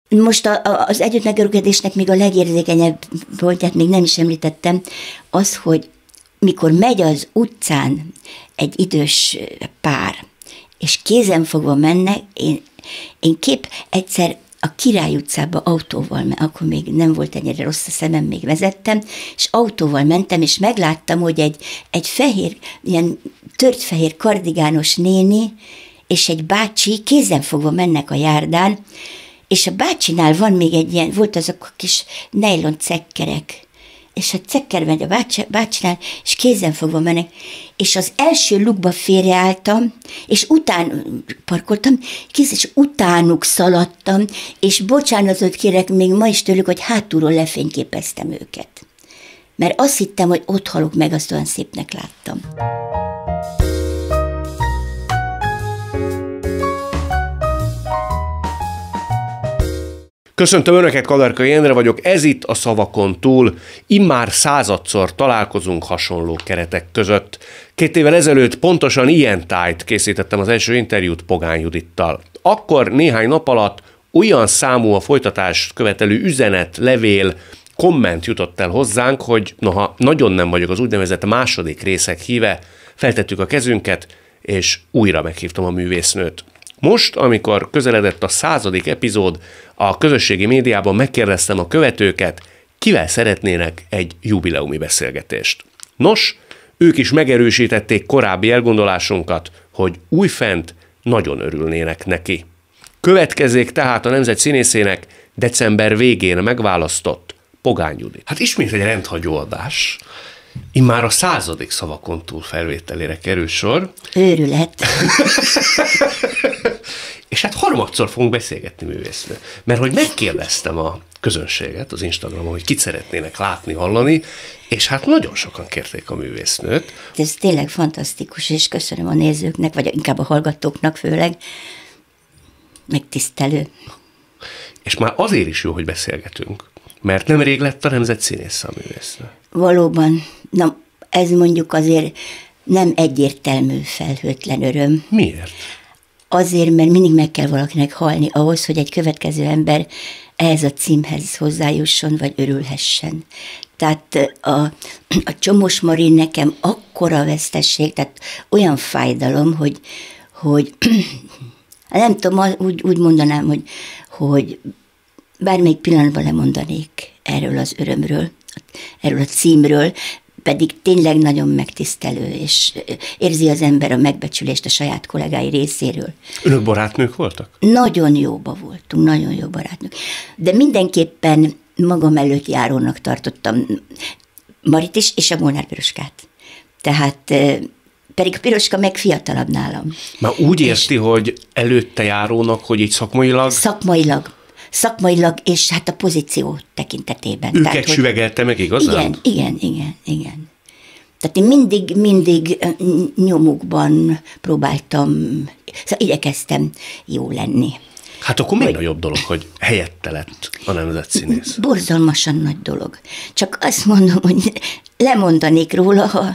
Most az együttműködésnek még a legérzékenyebb pontját még nem is említettem, az, hogy mikor megy az utcán egy idős pár, és kézenfogva mennek, én egyszer a Király utcába autóval, mert akkor még nem volt ennyire rossz a szemem, még vezettem, és autóval mentem, és megláttam, hogy egy fehér, ilyen tört fehér kardigános néni, és egy bácsi kézenfogva mennek a járdán, és a bácsinál van még egy ilyen, volt azok a kis nejlon cekkerek, és a cekker megy a bácsinál, és kézenfogva mennek, és az első lukba félreálltam, és parkoltam, és utánuk szaladtam, és bocsánatot kérek még ma is tőlük, hogy hátulról lefényképeztem őket. Mert azt hittem, hogy ott halok meg, azt olyan szépnek láttam. Köszöntöm Önöket, Kadarkai Endre vagyok, ez itt a Szavakon túl. Immár századszor találkozunk hasonló keretek között. 2 évvel ezelőtt pontosan ilyen tájt készítettem az első interjút Pogány Judittal. Akkor néhány nap alatt olyan számú a folytatást követelő üzenet, levél, komment jutott el hozzánk, hogy noha nagyon nem vagyok az úgynevezett második részek híve, feltettük a kezünket, és újra meghívtam a művésznőt. Most, amikor közeledett a 100. epizód, a közösségi médiában megkérdeztem a követőket, kivel szeretnének egy jubileumi beszélgetést. Nos, ők is megerősítették korábbi elgondolásunkat, hogy újfent nagyon örülnének neki. Következzék tehát a nemzet színészének december végén megválasztott Pogány Judit. Hát ismét egy rendhagyó adás. Immár a 100. Szavakon túl felvételére kerül sor. Őrület. És hát harmadszor fogunk beszélgetni, művésznő. Mert hogy megkérdeztem a közönséget az Instagramon, hogy kit szeretnének látni, hallani, és hát nagyon sokan kérték a művésznőt. Ez tényleg fantasztikus, és köszönöm a nézőknek, vagy inkább a hallgatóknak főleg. Megtisztelő. És már azért is jó, hogy beszélgetünk, mert nemrég lett a nemzet színésze a művésznő. Valóban. Na, ez mondjuk azért nem egyértelmű, felhőtlen öröm. Miért? Azért, mert mindig meg kell valakinek halni ahhoz, hogy egy következő ember ehhez a címhez hozzájusson, vagy örülhessen. Tehát a Csomós Mari nekem akkora vesztesség, tehát olyan fájdalom, hogy nem tudom, úgy mondanám, hogy bármelyik pillanatban lemondanék erről az örömről, erről a címről, pedig tényleg nagyon megtisztelő, és érzi az ember a megbecsülést a saját kollégái részéről. Önök barátnők voltak? Nagyon jóba voltunk, nagyon jó barátnők. De mindenképpen magam előtt járónak tartottam Marit is, és a Molnár Piroskát. Tehát pedig a Piroska meg fiatalabb nálam. Már úgy érti, hogy előtte járónak, hogy így szakmailag? Szakmailag, és hát a pozíció tekintetében. Őket tehát, süvegelte meg igazán? Igen. Tehát én mindig nyomukban próbáltam, szóval igyekeztem jó lenni. Hát akkor még nagyobb dolog, hogy helyette lett a nemzetszínész. Borzalmasan nagy dolog. Csak azt mondom, hogy lemondanék róla,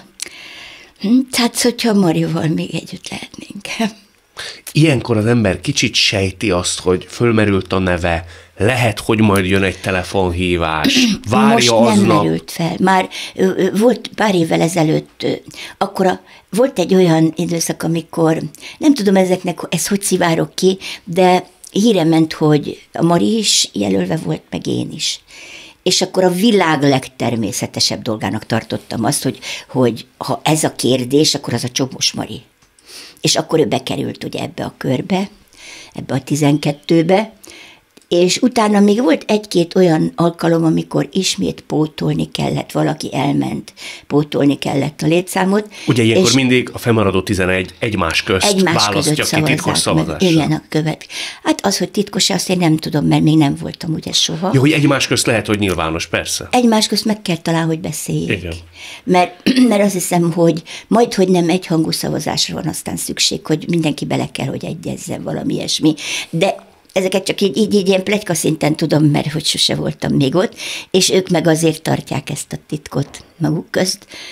tehát hogyha Marival még együtt lehetnénk. Ilyenkor az ember kicsit sejti azt, hogy fölmerült a neve, lehet, hogy majd jön egy telefonhívás, várja most nem aznap. merült fel. Már volt pár évvel ezelőtt, akkor volt egy olyan időszak, amikor, nem tudom ez hogy szivárok ki, de híre ment, hogy a Mari is jelölve volt, meg én is. És akkor a világ legtermészetesebb dolgának tartottam azt, hogy ha ez a kérdés, akkor az a Csomós Mari. És akkor ő bekerült ugye ebbe a körbe, ebbe a 12-be, és utána még volt 1-2 olyan alkalom, amikor ismét pótolni kellett, valaki elment, pótolni kellett a létszámot. Ugye ilyenkor mindig a fennmaradó 11 egymás közt választja ki titkos szavazással. Igen, a követ. Hát az, hogy titkos, azt én nem tudom, mert még nem voltam ugye soha. Jó, hogy egymás közt lehet, hogy nyilvános, persze. Egymás közt meg kell talán, hogy beszéljék. Igen. Mert azt hiszem, hogy hogy nem egyhangú szavazásra van aztán szükség, hogy mindenki bele kell, hogy egyezzen valami ilyesmi. De ezeket csak így ilyen pletyka szinten tudom, mert hogy sose voltam még ott, és ők meg azért tartják ezt a titkot maguk közt.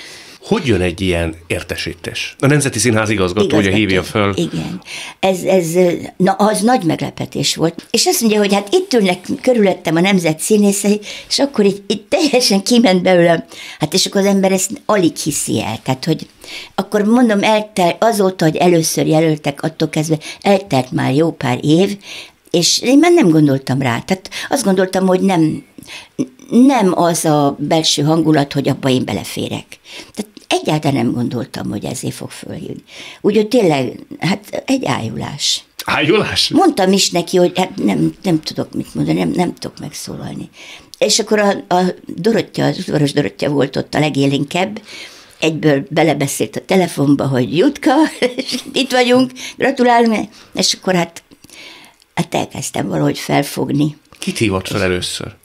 Hogy jön egy ilyen értesítés? A Nemzeti Színház igazgatója hívja föl. Igen. Az nagy meglepetés volt. És azt mondja, hogy hát itt ülnek körülöttem a nemzet színészei, és akkor így teljesen kiment belőlem. Hát és akkor az ember ezt alig hiszi el. Tehát, hogy akkor mondom, azóta, hogy először jelöltek, attól kezdve eltelt már jó pár év, és én már nem gondoltam rá. Tehát azt gondoltam, hogy nem az a belső hangulat, hogy abba én beleférek. Tehát egyáltalán nem gondoltam, hogy ezért fog fölhívni. Úgyhogy tényleg, hát egy ájulás. Ájulás? Mondtam is neki, hogy hát nem tudok mit mondani, nem tudok megszólalni. És akkor a Dorottya, az udvaros Dorottya volt ott a legélénkebb, egyből belebeszélt a telefonba, hogy Jutka, itt vagyunk, gratulálunk, és akkor hát elkezdtem valahogy felfogni. Kit hívott fel először?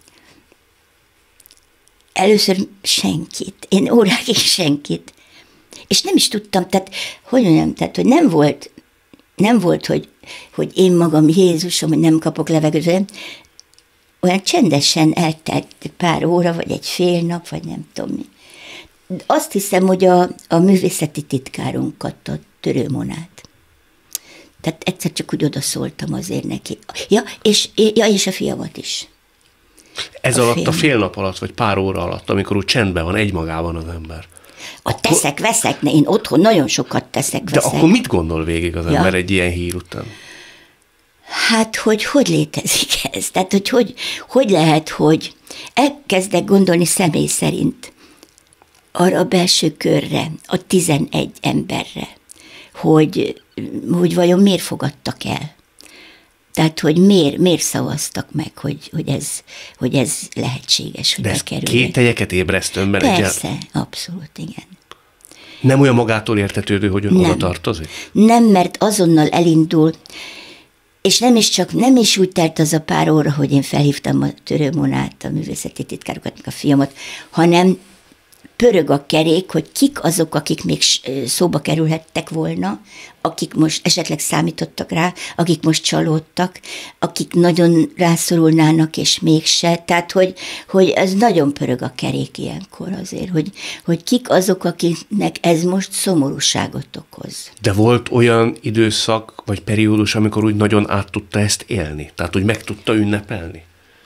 Először senkit. Én órákig senkit. És nem is tudtam, tehát, hogy mondjam, tehát, hogy nem volt, hogy én magam, Jézusom, hogy nem kapok levegőt, olyan csendesen eltelt pár óra, vagy egy fél nap, vagy nem tudom mi. Azt hiszem, hogy a művészeti titkárunkat, a Törő Monát. Tehát egyszer csak úgy odaszóltam azért neki. És a fiamat is. Ez alatt a fél nap alatt, vagy pár óra alatt, amikor úgy csendben van, egymagában az ember. Teszek-veszek, én otthon nagyon sokat teszek-veszek. De akkor mit gondol végig az ember egy ilyen hír után? Hát, hogy létezik ez? Tehát, hogy lehet, hogy elkezdek gondolni személy szerint arra a belső körre, a 11 emberre, hogy vajon miért fogadtak el? Tehát, hogy miért szavaztak meg, hogy ez lehetséges, hogy bekerüljön. Kételyeket ébreszt önben? Persze, abszolút, igen. Nem olyan magától értetődő, hogy ön oda tartozik? Nem, mert azonnal elindul, és nem is úgy telt az a pár óra, hogy én felhívtam a Törő Monát, a művészeti titkárokat, meg a fiamat, hanem pörög a kerék, hogy kik azok, akik még szóba kerülhettek volna, akik most esetleg számítottak rá, akik most csalódtak, akik nagyon rászorulnának, és mégse. Tehát, hogy ez nagyon pörög a kerék ilyenkor azért, hogy kik azok, akiknek ez most szomorúságot okoz. De volt olyan időszak, vagy periódus, amikor úgy nagyon át tudta ezt élni? Tehát, hogy meg tudta ünnepelni?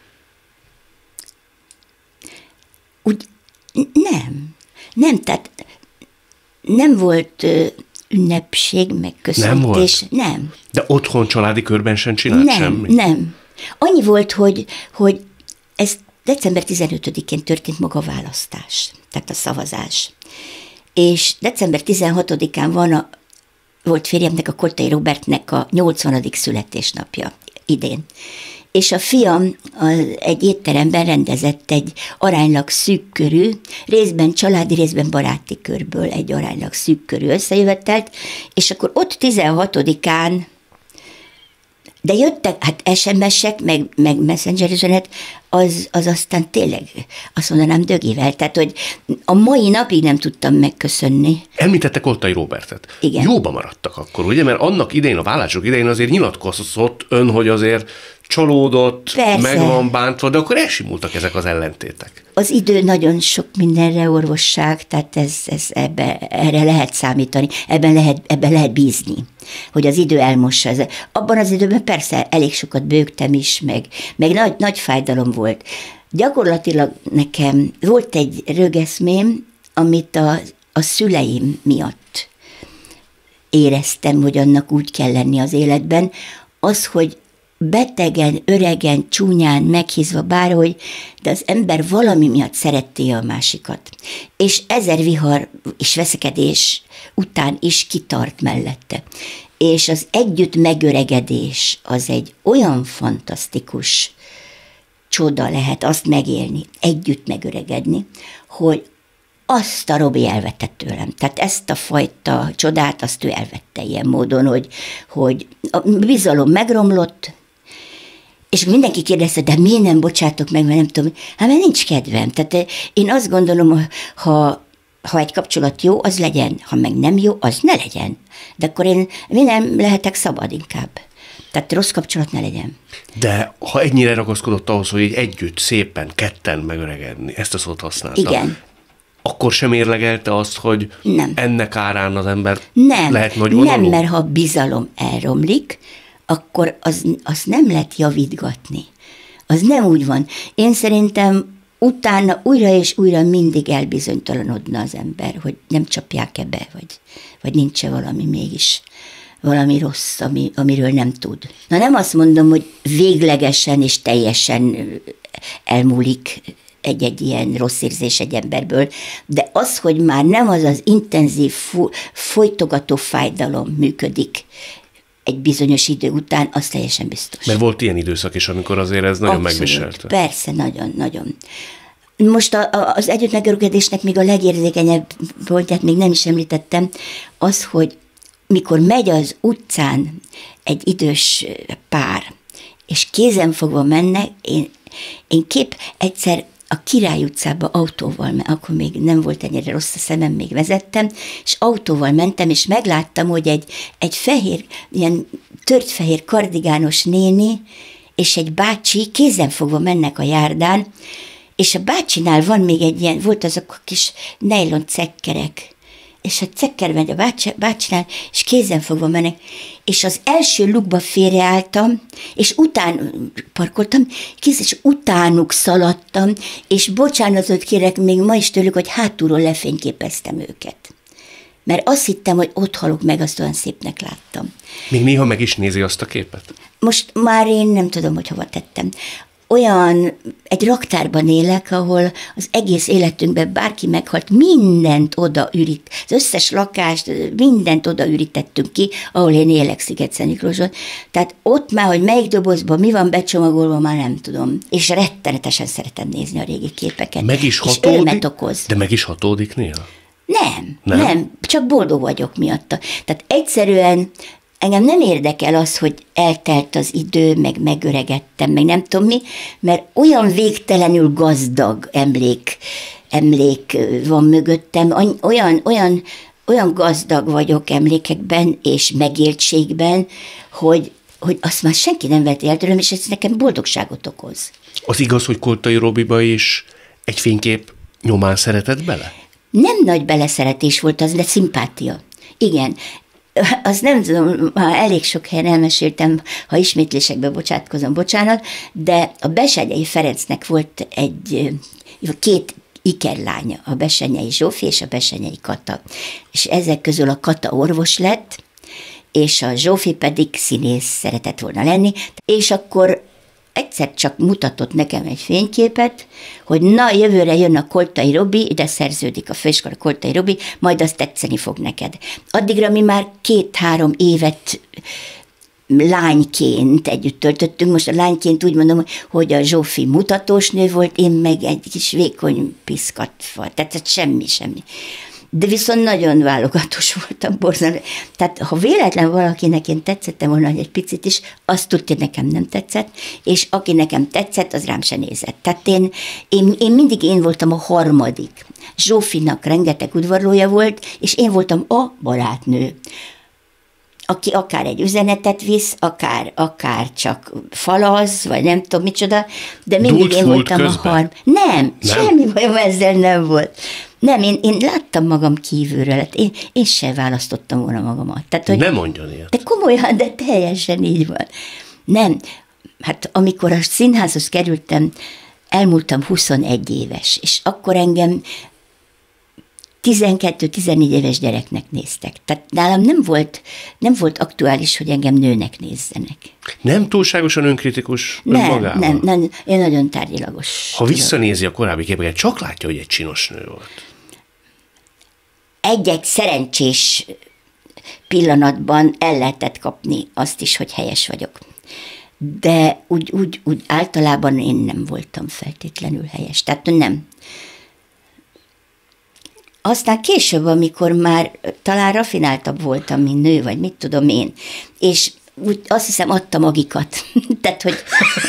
Úgy nem, tehát nem volt ünnepség, meg köszöntés. Nem. De otthon családi körben sem csinált semmi? Nem. Annyi volt, hogy ez december 15-én történt maga a választás, tehát a szavazás. És december 16-án volt férjemnek, a Koltai Robertnek a 80. születésnapja idén. És a fiam egy étteremben rendezett egy aránylag szűkkörű, részben családi, részben baráti körből egy aránylag szűkkörű összejövetelt, és akkor ott 16-án, de jöttek, hát SMS-ek, meg Messenger üzenet, az aztán tényleg, azt mondanám, dögivel. Tehát, hogy a mai napig nem tudtam megköszönni. Említette Koltai Robertet. Igen. Jóba maradtak akkor, ugye? Mert annak idején, a vállások idején azért nyilatkozott ön, hogy azért csalódott, persze, meg van bántva, de akkor elsimultak ezek az ellentétek. Az idő nagyon sok mindenre orvosság, tehát erre lehet számítani, ebben lehet bízni, hogy az idő elmossa. Abban az időben persze elég sokat bőgtem is, meg nagy fájdalom volt. Gyakorlatilag nekem volt egy rögeszmém, amit a szüleim miatt éreztem, hogy annak úgy kell lenni az életben, az, hogy betegen, öregen, csúnyán, meghízva bárhogy, de az ember valami miatt szerette a másikat. És ezer vihar és veszekedés után is kitart mellette. És az együtt megöregedés az egy olyan fantasztikus csoda lehet azt megélni, együtt megöregedni, hogy azt a Robi elvette tőlem. Tehát ezt a fajta csodát azt ő elvette ilyen módon, hogy a bizalom megromlott, és mindenki kérdezte, de miért nem bocsátok meg, mert nem tudom, hát mert nincs kedvem. Tehát én azt gondolom, ha egy kapcsolat jó, az legyen, ha meg nem jó, az ne legyen. De akkor én nem lehetek szabad inkább. Tehát rossz kapcsolat ne legyen. De ha ennyire ragaszkodott ahhoz, hogy együtt, szépen, ketten megöregedni, ezt a szót használta. Igen. akkor sem érlegelte azt, hogy nem. ennek árán az ember nem. lehet nagy vonalú? Nem, mert ha a bizalom elromlik, akkor azt nem lehet javítgatni. Az nem úgy van. Én szerintem utána újra és újra mindig elbizonytalanodna az ember, hogy nem csapják-e be, vagy nincs-e valami mégis, valami rossz, amiről nem tud. Na nem azt mondom, hogy véglegesen és teljesen elmúlik egy ilyen rossz érzés egy emberből, de az, hogy már nem az az intenzív, folytogató fájdalom működik egy bizonyos idő után, az teljesen biztos. Mert volt ilyen időszak is, amikor azért ez nagyon Abszolút, megviselte. Persze, nagyon. Most az együttmegöröködésnek még a legérzékenyebb pontját még nem is említettem, az, hogy mikor megy az utcán egy idős pár, és kézenfogva mennek, én egyszer a Király utcába autóval, mert akkor még nem volt ennyire rossz a szemem, még vezettem, és autóval mentem, és megláttam, hogy egy fehér, ilyen tört fehér kardigános néni, és egy bácsi kézenfogva mennek a járdán, és a bácsinál van még egy ilyen, volt azok a kis nejlon cekkerek, és a cekker megy a bácsinál, és kézenfogva mennek, és az első lukba félreálltam, és parkoltam, és utánuk szaladtam, és bocsánatot kérek még ma is tőlük, hogy hátulról lefényképeztem őket. Mert azt hittem, hogy ott halok meg, azt olyan szépnek láttam. Még néha meg is nézi azt a képet? Most már én nem tudom, hogy hova tettem. Egy raktárban élek, ahol az egész életünkben bárki meghalt, mindent odaürít, az összes lakást, mindent odaürítettünk ki, ahol én élek Sziget-Szentmiklóson. Tehát ott már, hogy melyik dobozban mi van becsomagolva, már nem tudom. És rettenetesen szeretem nézni a régi képeket. Meg is hatódik? És örömet okoz. De meg is hatódik néha? Nem, csak boldog vagyok miatta. Tehát egyszerűen engem nem érdekel az, hogy eltelt az idő, meg megöregettem, meg nem tudom mi, mert olyan végtelenül gazdag emlék van mögöttem, olyan gazdag vagyok emlékekben és megéltségben, hogy azt már senki nem vett el tőlem, és ez nekem boldogságot okoz. Az igaz, hogy Koltai Robiba is egy fénykép nyomán szeretett bele? Nem nagy beleszeretés volt az, de szimpátia. Igen. Azt nem tudom, elég sok helyen elmeséltem, ha ismétlésekbe bocsátkozom, bocsánat, de a Bessenyei Ferencnek volt két ikerlánya, a Bessenyei Zsófi és a Bessenyei Kata. És ezek közül a Kata orvos lett, és a Zsófi pedig színész szeretett volna lenni, és akkor egyszer csak mutatott nekem egy fényképet, hogy na, jövőre jön a Koltai Robi, ide szerződik a főiskola Koltai Robi, majd azt tetszeni fog neked. Addigra mi már 2-3 évet lányként együtt töltöttünk. Most a lányként úgy mondom, hogy a Zsófi mutatósnő volt, én meg egy kis vékony piszkatva, tehát semmi. De viszont nagyon válogatós voltam, borzalmas. Tehát ha véletlen valakinek én tetszettem volna egy picit is, azt tudja, nekem nem tetszett, és aki nekem tetszett, az rám se nézett. Tehát én mindig én voltam a harmadik. Zsófinak rengeteg udvarlója volt, és én voltam a barátnő, aki akár egy üzenetet visz, akár csak falaz, vagy nem tudom micsoda, de mindig én voltam a harmadik. Nem, semmi bajom ezzel nem volt. Nem, én láttam magam kívülről, én sem választottam volna magamat. Tehát, hogy, nem mondjon ilyet. De komolyan, de teljesen így van. Nem, hát amikor a színházhoz kerültem, elmúltam 21 éves, és akkor engem 12-14 éves gyereknek néztek. Tehát nálam nem volt aktuális, hogy engem nőnek nézzenek. Nem túlságosan önkritikus magával? Nem, én nagyon tárgyilagos. Ha visszanézi a korábbi képeket, csak látja, hogy egy csinos nő volt. Egy-egy szerencsés pillanatban el lehetett kapni azt is, hogy helyes vagyok. De úgy általában én nem voltam feltétlenül helyes. Tehát nem. Aztán később, amikor már talán rafináltabb voltam, mint nő, vagy mit tudom én, és úgy azt hiszem adta magikat. Tehát, hogy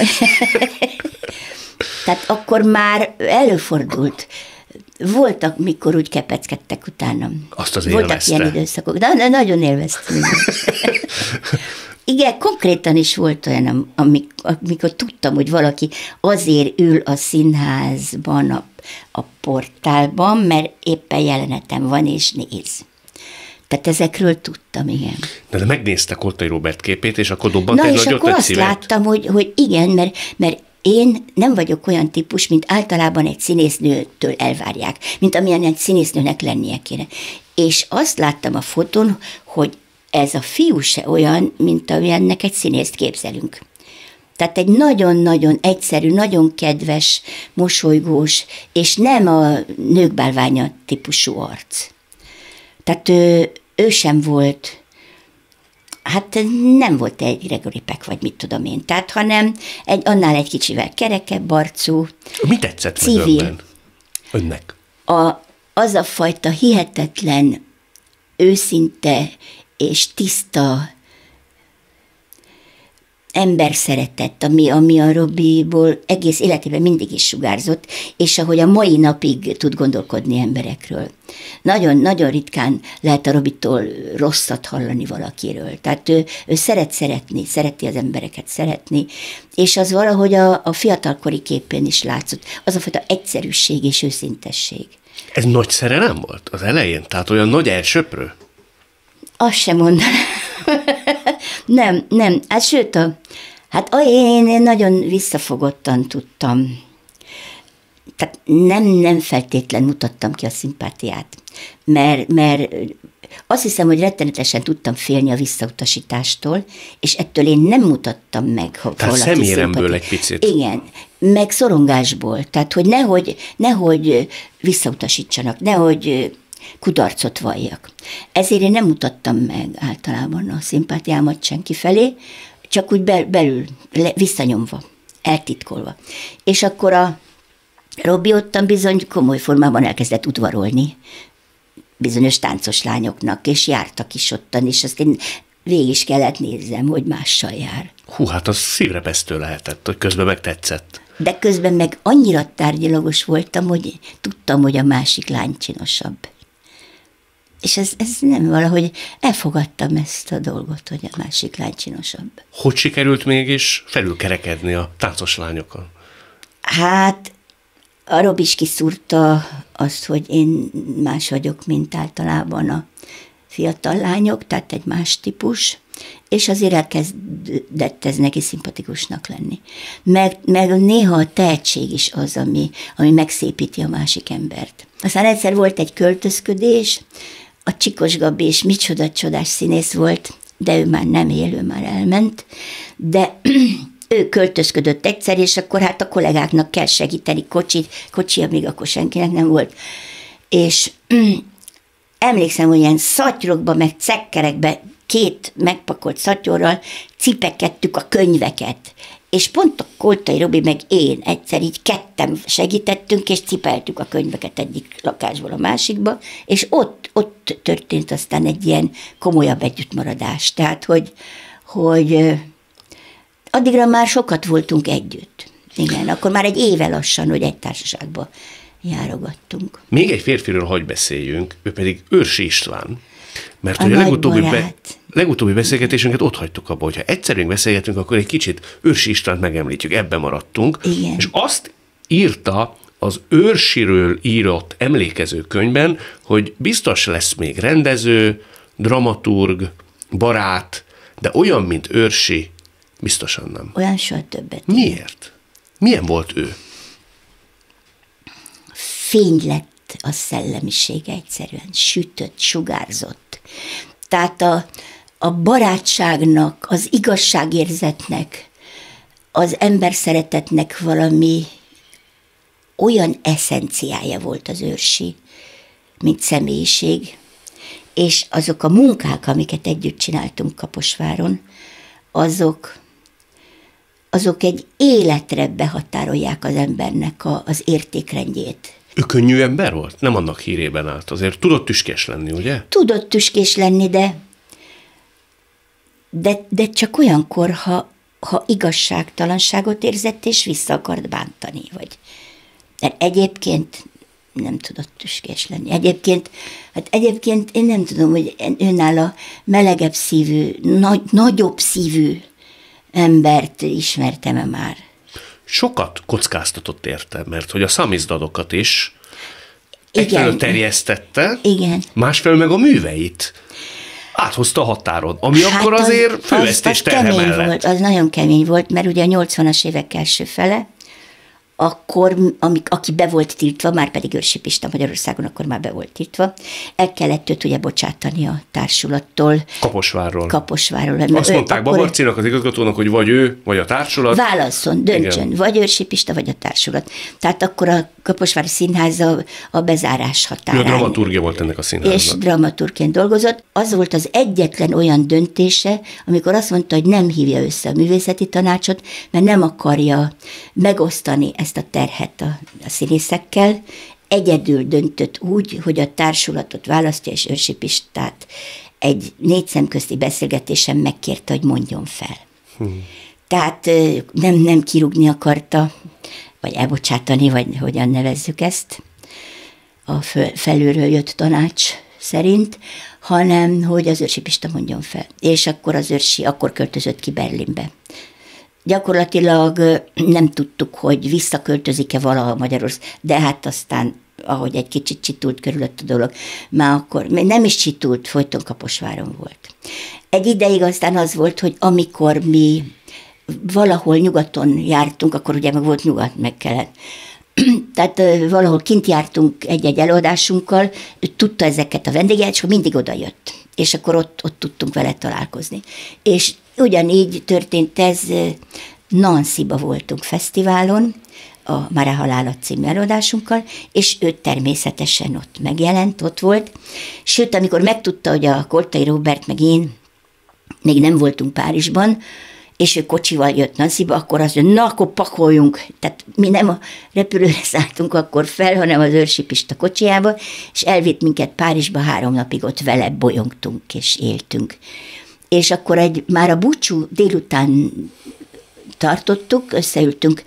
tehát akkor már előfordult. Voltak, mikor úgy kepeckedtek utánam. Azt az voltak ilyen időszakok, de nagyon élveztem. Igen, konkrétan is volt olyan, amikor tudtam, hogy valaki azért ül a színházban, a portálban, mert éppen jelenetem van, és néz. Tehát ezekről tudtam, igen. De megnézte Koltai Róbert képét, és akkor dobbant egy nagyot és akkor azt szívet. láttam, hogy igen, mert én nem vagyok olyan típus, mint általában egy színésznőtől elvárják, mint amilyen egy színésznőnek lennie kéne. És azt láttam a fotón, hogy ez a fiú se olyan, mint amilyennek egy színészt képzelünk. Tehát egy nagyon-nagyon egyszerű, nagyon kedves, mosolygós, és nem a nőkbálványa típusú arc. Tehát ő sem volt, hát nem volt egy Gregory Peck, vagy mit tudom én, tehát, hanem annál egy kicsivel kerekebb arcú. Mi tetszett meg önnek? Az a fajta hihetetlen, őszinte és tiszta emberszeretet, ami a Robiból egész életében mindig is sugárzott, és ahogy a mai napig tud gondolkodni emberekről. Nagyon ritkán lehet a Robitól rosszat hallani valakiről. Tehát ő szereti az embereket szeretni, és az valahogy a fiatalkori képén is látszott. Az a fajta egyszerűség és őszintesség. Ez nagy szerelem volt az elején? Tehát olyan nagy elsöprő? Azt sem mondanám. Nem. Hát sőt, én nagyon visszafogottan tudtam. Tehát nem feltétlen mutattam ki a szimpátiát, mert azt hiszem, hogy rettenetesen tudtam félni a visszautasítástól, és ettől én nem mutattam meg, ha tehát szeméremből egy picit. Igen, meg szorongásból. Tehát, hogy nehogy visszautasítsanak, nehogy kudarcot valljak. Ezért én nem mutattam meg általában a szimpátiámat senki felé, csak úgy belül, visszanyomva, eltitkolva. És akkor a Robi ottan bizony komoly formában elkezdett udvarolni bizonyos táncos lányoknak, és jártak is ottan, és azt én végig is kellett nézzem, hogy mással jár. Hú, hát az szívrepesztő lehetett, hogy közben meg tetszett. De közben meg annyira tárgyilagos voltam, hogy tudtam, hogy a másik lány csinosabb. És ez nem valahogy elfogadtam ezt a dolgot, hogy a másik lány csinosabb. Hogy sikerült mégis felülkerekedni a táncos lányokon? Hát a Robi is kiszúrta azt, hogy én más vagyok, mint általában a fiatal lányok, tehát egy más típus, és azért elkezdett ez neki szimpatikusnak lenni. Meg néha a tehetség is az, ami megszépíti a másik embert. Aztán egyszer volt egy költözködés, a Csikos Gabi is micsoda csodás színész volt, de ő már nem él, ő már elment, de ő költözködött egyszer, és akkor hát a kollégáknak kell segíteni, kocsi, még akkor senkinek nem volt. És emlékszem, hogy ilyen szatyrokba, meg cekkerekbe 2 megpakolt szatyorral cipekedtük a könyveket. És pont a Koltai Robi meg én egyszer így ketten segítettünk, és cipeltük a könyveket egyik lakásból a másikba, és ott történt aztán egy ilyen komolyabb együttmaradás. Tehát, hogy addigra már sokat voltunk együtt. Igen, akkor már egy éve lassan, hogy egy társaságba járogattunk. Még egy férfiről hagy beszéljünk, ő pedig Őrsi István. Mert a hogy a legutóbbi beszélgetésünket ott hagytuk abba, hogyha egyszerűen beszélgetünk, akkor egy kicsit Őrsi Istvánt megemlítjük, ebben maradtunk. Igen. És azt írta az Őrsiről írott emlékező könyvben, hogy biztos lesz még rendező, dramaturg, barát, de olyan, mint Őrsi, biztosan nem. Olyan soha többet. Miért? Milyen volt ő? Fény lett a szellemisége egyszerűen, sütött, sugárzott. Tehát a barátságnak, az igazságérzetnek, az emberszeretetnek valami olyan eszenciája volt az Őrsi, mint személyiség, és azok a munkák, amiket együtt csináltunk Kaposváron, azok egy életre behatárolják az embernek az értékrendjét. Ő könnyű ember volt? Nem annak hírében állt. Azért tudott tüskés lenni, ugye? Tudott tüskés lenni, de csak olyankor, ha igazságtalanságot érzett, és vissza akart bántani. Mert egyébként nem tudott tüskés lenni. Egyébként én nem tudom, hogy önálló melegebb szívű, nagyobb szívű embert ismertem-e már. Sokat kockáztatott érte, mert hogy a szamizdadokat is egyfelől terjesztette, igen. másfelől meg a műveit áthozta a határon, ami akkor azért fővesztés terhe mellett. Volt, az nagyon kemény volt, mert ugye a 80-as évek első fele, akkor, aki be volt tiltva, már pedig Őrsi Pista Magyarországon akkor már be volt tiltva, el kellett őt ugye bocsátani a társulattól. Kaposvárról. Azt mondták Babarcinak, az igazgatónak, hogy vagy ő, vagy a társulat. Válasszon, döntsön, igen. Vagy Őrsi Pista, vagy a társulat. Tehát akkor a Kaposvári Színház a bezárás határán. Ő a dramaturgia volt ennek a színháznak. És dramaturgként dolgozott. Az volt az egyetlen olyan döntése, amikor azt mondta, hogy nem hívja össze a művészeti tanácsot, mert nem akarja megosztani ezt a terhet a színészekkel. Egyedül döntött úgy, hogy a társulatot választja, és Őrsi Pistát egy 4 szemközti beszélgetésen megkérte, hogy mondjon fel. Tehát nem kirúgni akarta, vagy elbocsátani, vagy hogyan nevezzük ezt, a felülről jött tanács szerint, hanem hogy az Őrsi Pista mondjon fel. És akkor az Őrsi akkor költözött ki Berlinbe. Gyakorlatilag nem tudtuk, hogy visszaköltözik-e valaha Magyarország, de hát aztán, ahogy egy kicsit csitult körülött a dolog, már akkor nem is csitult, folyton Kaposváron volt. Egy ideig aztán az volt, hogy amikor mi valahol nyugaton jártunk, akkor ugye meg volt nyugat, meg kelet. Tehát valahol kint jártunk egy-egy előadásunkkal, ő tudta ezeket a vendégeket, és akkor mindig oda jött. És akkor ott tudtunk vele találkozni. És ugyanígy történt ez, Nancy-ba voltunk fesztiválon, a Mara halála című előadásunkkal, és ő természetesen ott megjelent, ott volt. Sőt, amikor megtudta, hogy a Koltai Róbert meg én még nem voltunk Párizsban, és ő kocsival jött Nancyba, akkor azt mondja, na, akkor pakoljunk. Tehát mi nem a repülőre szálltunk akkor fel, hanem az Őrsi Pista kocsijába, és elvitt minket Párizsba, 3 napig ott vele bolyongtunk és éltünk. És akkor már a búcsú délután tartottuk, összeültünk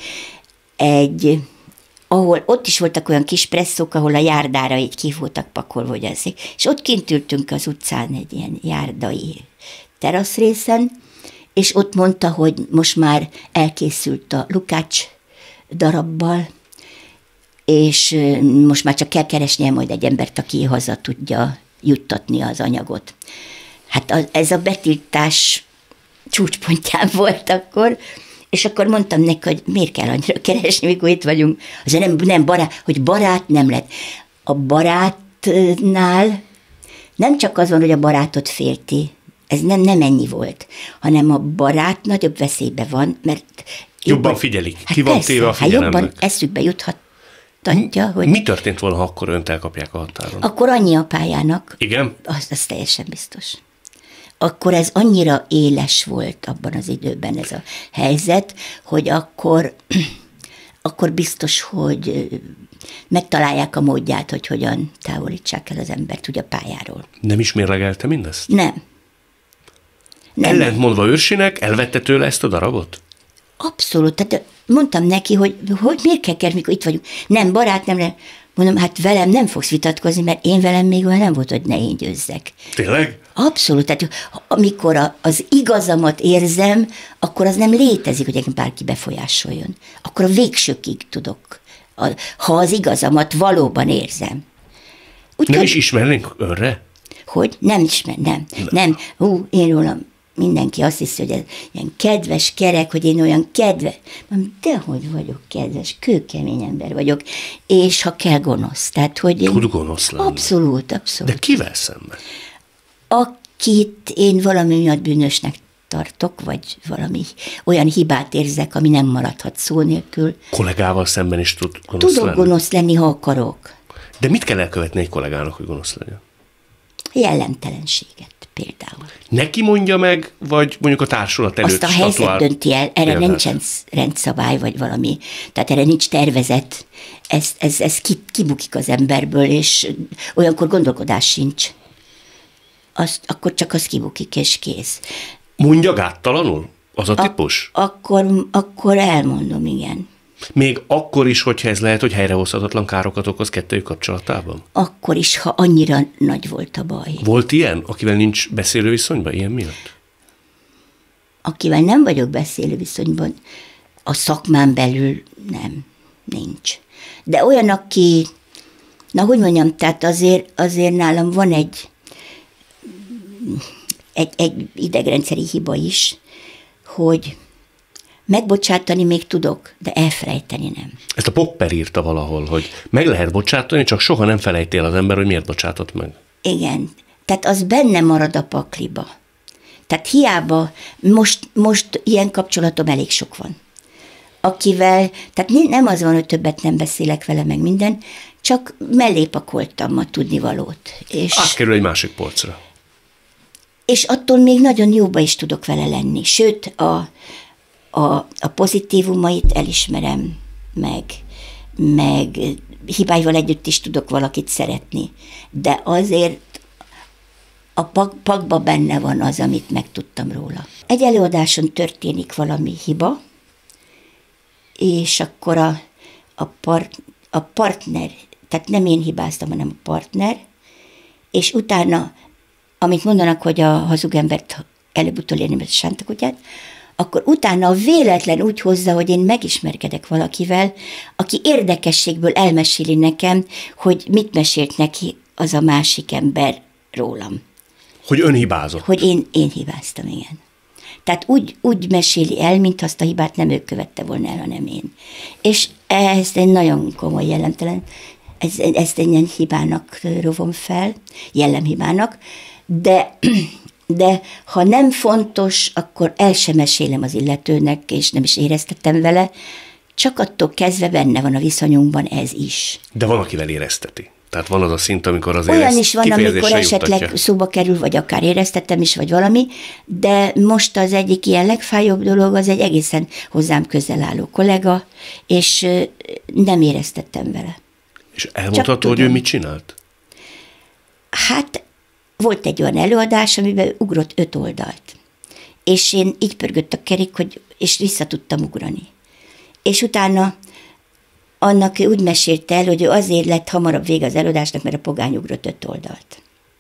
ahol ott is voltak olyan kis presszók, ahol a járdára így ki voltak pakolva, hogy ezek. És ott kint ültünk az utcán egy ilyen járdai teraszrészen, és ott mondta, hogy most már elkészült a Lukács darabbal, és most már csak kell keresnie majd egy embert, aki haza tudja juttatni az anyagot. Hát ez a betiltás csúcspontján volt akkor, és akkor mondtam neki, hogy miért kell annyira keresni, mikor itt vagyunk. Azért nem barát, hogy barát nem lett. A barátnál nem csak az van, hogy a barátot félti, ez nem ennyi volt, hanem a barát nagyobb veszélybe van, mert jobban figyelik, ki van téve a figyelemnek. Jobban eszükbe juthatja, hogy... Mi történt volna, ha akkor önt elkapják a határon? Akkor annyi apájának. Igen? Az teljesen biztos. Akkor ez annyira éles volt abban az időben ez a helyzet, hogy akkor biztos, hogy megtalálják a módját, hogy hogyan távolítsák el az embert ugye a pályáról. Nem is mérlegelte mindezt? Nem. Ellentmondva Őrsinek, elvette tőle ezt a darabot? Abszolút. Tehát mondtam neki, hogy miért kell kerülni, mikor itt vagyunk. Nem, barát, nem. Mondom, hát velem nem fogsz vitatkozni, mert én velem még olyan nem volt, hogy ne én győzzek. Tényleg? Abszolút. Tehát amikor az igazamat érzem, akkor az nem létezik, hogy engem bárki befolyásoljon. Akkor a végsőkig tudok. Ha az igazamat valóban érzem. Nem is ismernénk önre? Hogy? Nem ismer, nem. Én rólam mindenki azt hiszi, hogy ez ilyen kedves kerek, hogy én olyan kedves. Dehogy vagyok kedves, kőkemény ember vagyok, és ha kell gonosz. Tehát, hogy tud gonosz lenni. Abszolút. De kivel szemben? Akit én valami miatt bűnösnek tartok, vagy valami olyan hibát érzek, ami nem maradhat szó nélkül. Kollégával szemben is tud gonosz lenni? Tudok gonosz lenni, ha akarok. De mit kell elkövetni egy kollégának, hogy gonosz legyen? Jellemtelenséget például. Neki mondja meg, vagy mondjuk a társulat előtt azt a helyzet dönti el, erre nincsen rendszabály, vagy valami, tehát erre nincs tervezet, ez kibukik az emberből, és olyankor gondolkodás sincs. Akkor csak az kibukik, és kész. Mondja gáttalanul? Az a típus? Akkor elmondom, igen. Még akkor is, hogyha ez lehet, hogy helyrehozhatatlan károkat okoz kettőjük kapcsolatában? Akkor is, ha annyira nagy volt a baj. Volt ilyen, akivel nincs beszélő viszonyban ilyen miatt? Akivel nem vagyok beszélő viszonyban, a szakmán belül nem, nincs. De olyan, aki, na hogy mondjam, tehát azért nálam van egy idegrendszeri hiba is, hogy megbocsátani még tudok, de elfelejteni nem. Ezt a Popper írta valahol, hogy meg lehet bocsátani, csak soha nem felejti el az ember, hogy miért bocsátott meg. Igen, tehát az benne marad a pakliba. Tehát hiába, most ilyen kapcsolatom elég sok van. Akivel, tehát nem az van, hogy többet nem beszélek vele meg minden, csak mellé pakoltam a tudnivalót. Átkerül egy másik polcra. És attól még nagyon jóba is tudok vele lenni. Sőt, a pozitívumait elismerem, meg hibáival együtt is tudok valakit szeretni. De azért a pakba benne van az, amit megtudtam róla. Egy előadáson történik valami hiba, és akkor a partner, tehát nem én hibáztam, hanem a partner, és utána, amit mondanak, hogy a hazug embert előbb-utóbb érni, mert sántakutyát, akkor utána véletlen úgy hozza, hogy én megismerkedek valakivel, aki érdekességből elmeséli nekem, hogy mit mesélt neki az a másik ember rólam. Hogy ön hibázott. Hogy én hibáztam, igen. Tehát úgy meséli el, mint azt a hibát nem ő követte volna el, hanem én. És ezt egy nagyon komoly jellemtelen, ezt egy ilyen hibának rovom fel, jellemhibának, de ha nem fontos, akkor el sem mesélem az illetőnek, és nem is éreztettem vele, csak attól kezdve benne van a viszonyunkban ez is. De van, akivel érezteti. Tehát van az a szint, amikor azért olyan is van, amikor esetleg juttatja. szóba kerül, vagy akár éreztettem is, vagy valami, de most az egyik ilyen legfájóbb dolog, az egy egészen hozzám közel álló kollega, és nem éreztettem vele. És elmondható, hogy ő mit csinált? Hát volt egy olyan előadás, amiben ugrott 5 oldalt. És én így pörgött a kerék, és vissza tudtam ugrani. És utána annak ő úgy mesélte el, hogy ő azért lett hamarabb vége az előadásnak, mert a pogány ugrott 5 oldalt.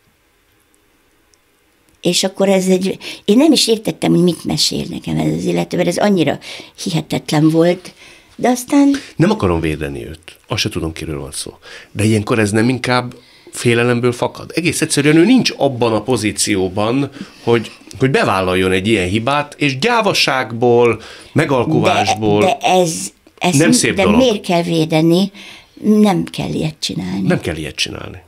És akkor én nem is értettem, hogy mit mesél nekem ez az illető, mert ez annyira hihetetlen volt, de aztán... Nem akarom védeni őt, azt se tudom, kiről van szó. De ilyenkor ez nem inkább félelemből fakad? Egész egyszerűen ő nincs abban a pozícióban, hogy bevállaljon egy ilyen hibát, és gyávaságból, megalkuvásból... De ez nem szép de dolog. miért kell védeni? Nem kell ilyet csinálni. Nem kell ilyet csinálni.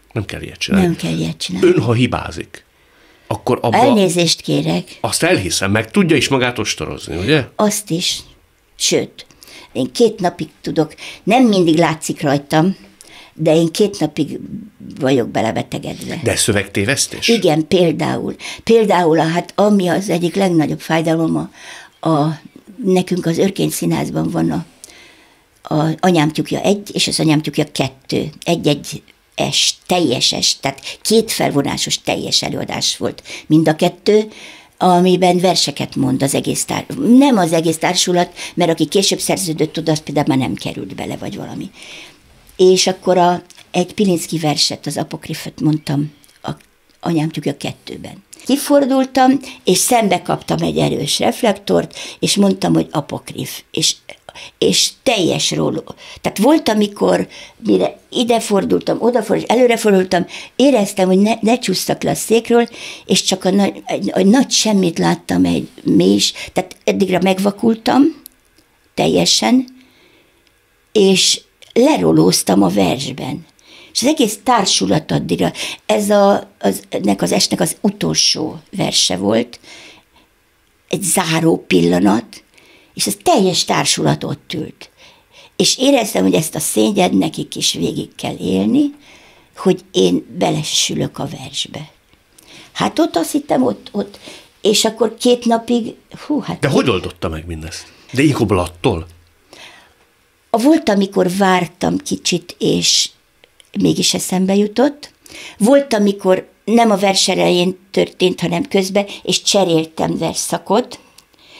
Ön, ha hibázik, akkor abban... Elnézést kérek. Azt elhiszem, meg tudja is magát ostorozni, ugye? Azt is. Sőt, én 2 napig tudok, nem mindig látszik rajtam, de én 2 napig vagyok belebetegedve. De szövegtévesztés? Igen, például hát ami az egyik legnagyobb fájdalom, nekünk az Örkény Színházban van a Anyám tyúkja 1 és az Anyám tyúkja 2. Egy teljes, tehát 2 felvonásos teljes előadás volt mind a 2, amiben verseket mond az egész nem az egész társulat, mert aki később szerződött oda, az például már nem került bele, vagy valami. És akkor egy Pilinszky verset, az apokrifet mondtam a Anyám tyúkja 2-ben. Kifordultam, és szembe kaptam egy erős reflektort, és mondtam, hogy apokrif, és teljes róló. Tehát volt, amikor mire idefordultam, odafordultam, előrefordultam, éreztem, hogy ne csúsztak le a székről, és csak a nagy semmit láttam egy més, tehát eddigre megvakultam teljesen, és lerolóztam a versben. És az egész társulat addigra, ennek az estnek az utolsó verse volt, egy záró pillanat, és az teljes társulat ott ült. És éreztem, hogy ezt a szégyed nekik is végig kell élni, hogy én belesülök a versbe. Hát ott azt hittem, ott, és akkor 2 napig, De hogy oldotta meg mindezt? De Ikob-Lattól? Volt, amikor vártam kicsit, és mégis eszembe jutott. Volt, amikor nem a vers elején történt, hanem közben, és cseréltem versszakot,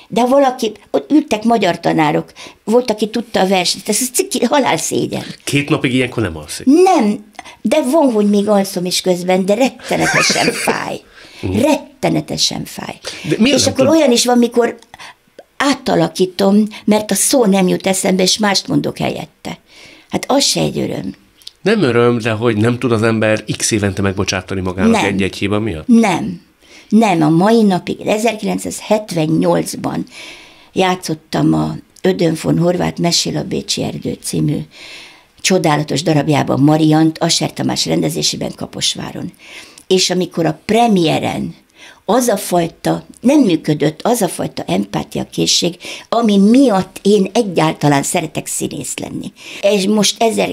De valaki, ott ültek magyar tanárok, volt, aki tudta a verset, ez halálszégyen. 2 napig ilyenkor nem alszik? Nem, de van, hogy még alszom is közben, de rettenetesen fáj. Rettenetesen fáj. És akkor olyan is van, mikor átalakítom, mert a szó nem jut eszembe, és mást mondok helyette. Hát az se egy öröm. Nem öröm, de hogy nem tud az ember x évente megbocsátani magának egy-egy hiba miatt? Nem, a mai napig, 1978-ban játszottam a Ödön von Horváth Mesél a Bécsi Erdő című csodálatos darabjában Mariant, Asser Tamás rendezésében Kaposváron. És amikor a premiéren az a fajta, nem működött, az a fajta empátiakészség, ami miatt én egyáltalán szeretek színész lenni. És most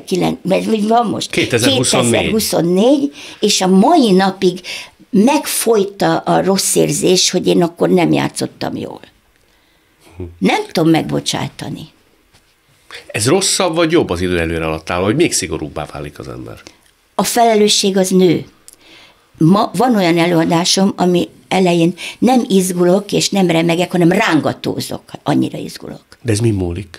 2024, és a mai napig megfojta a rossz érzés, hogy én akkor nem játszottam jól. Nem tudom megbocsátani. Ez rosszabb vagy jobb az idő előre alattál, hogy még szigorúbbá válik az ember? A felelősség az nő. Ma van olyan előadásom, ami elején nem izgulok és nem remegek, hanem rángatózok, annyira izgulok. De ez mi múlik?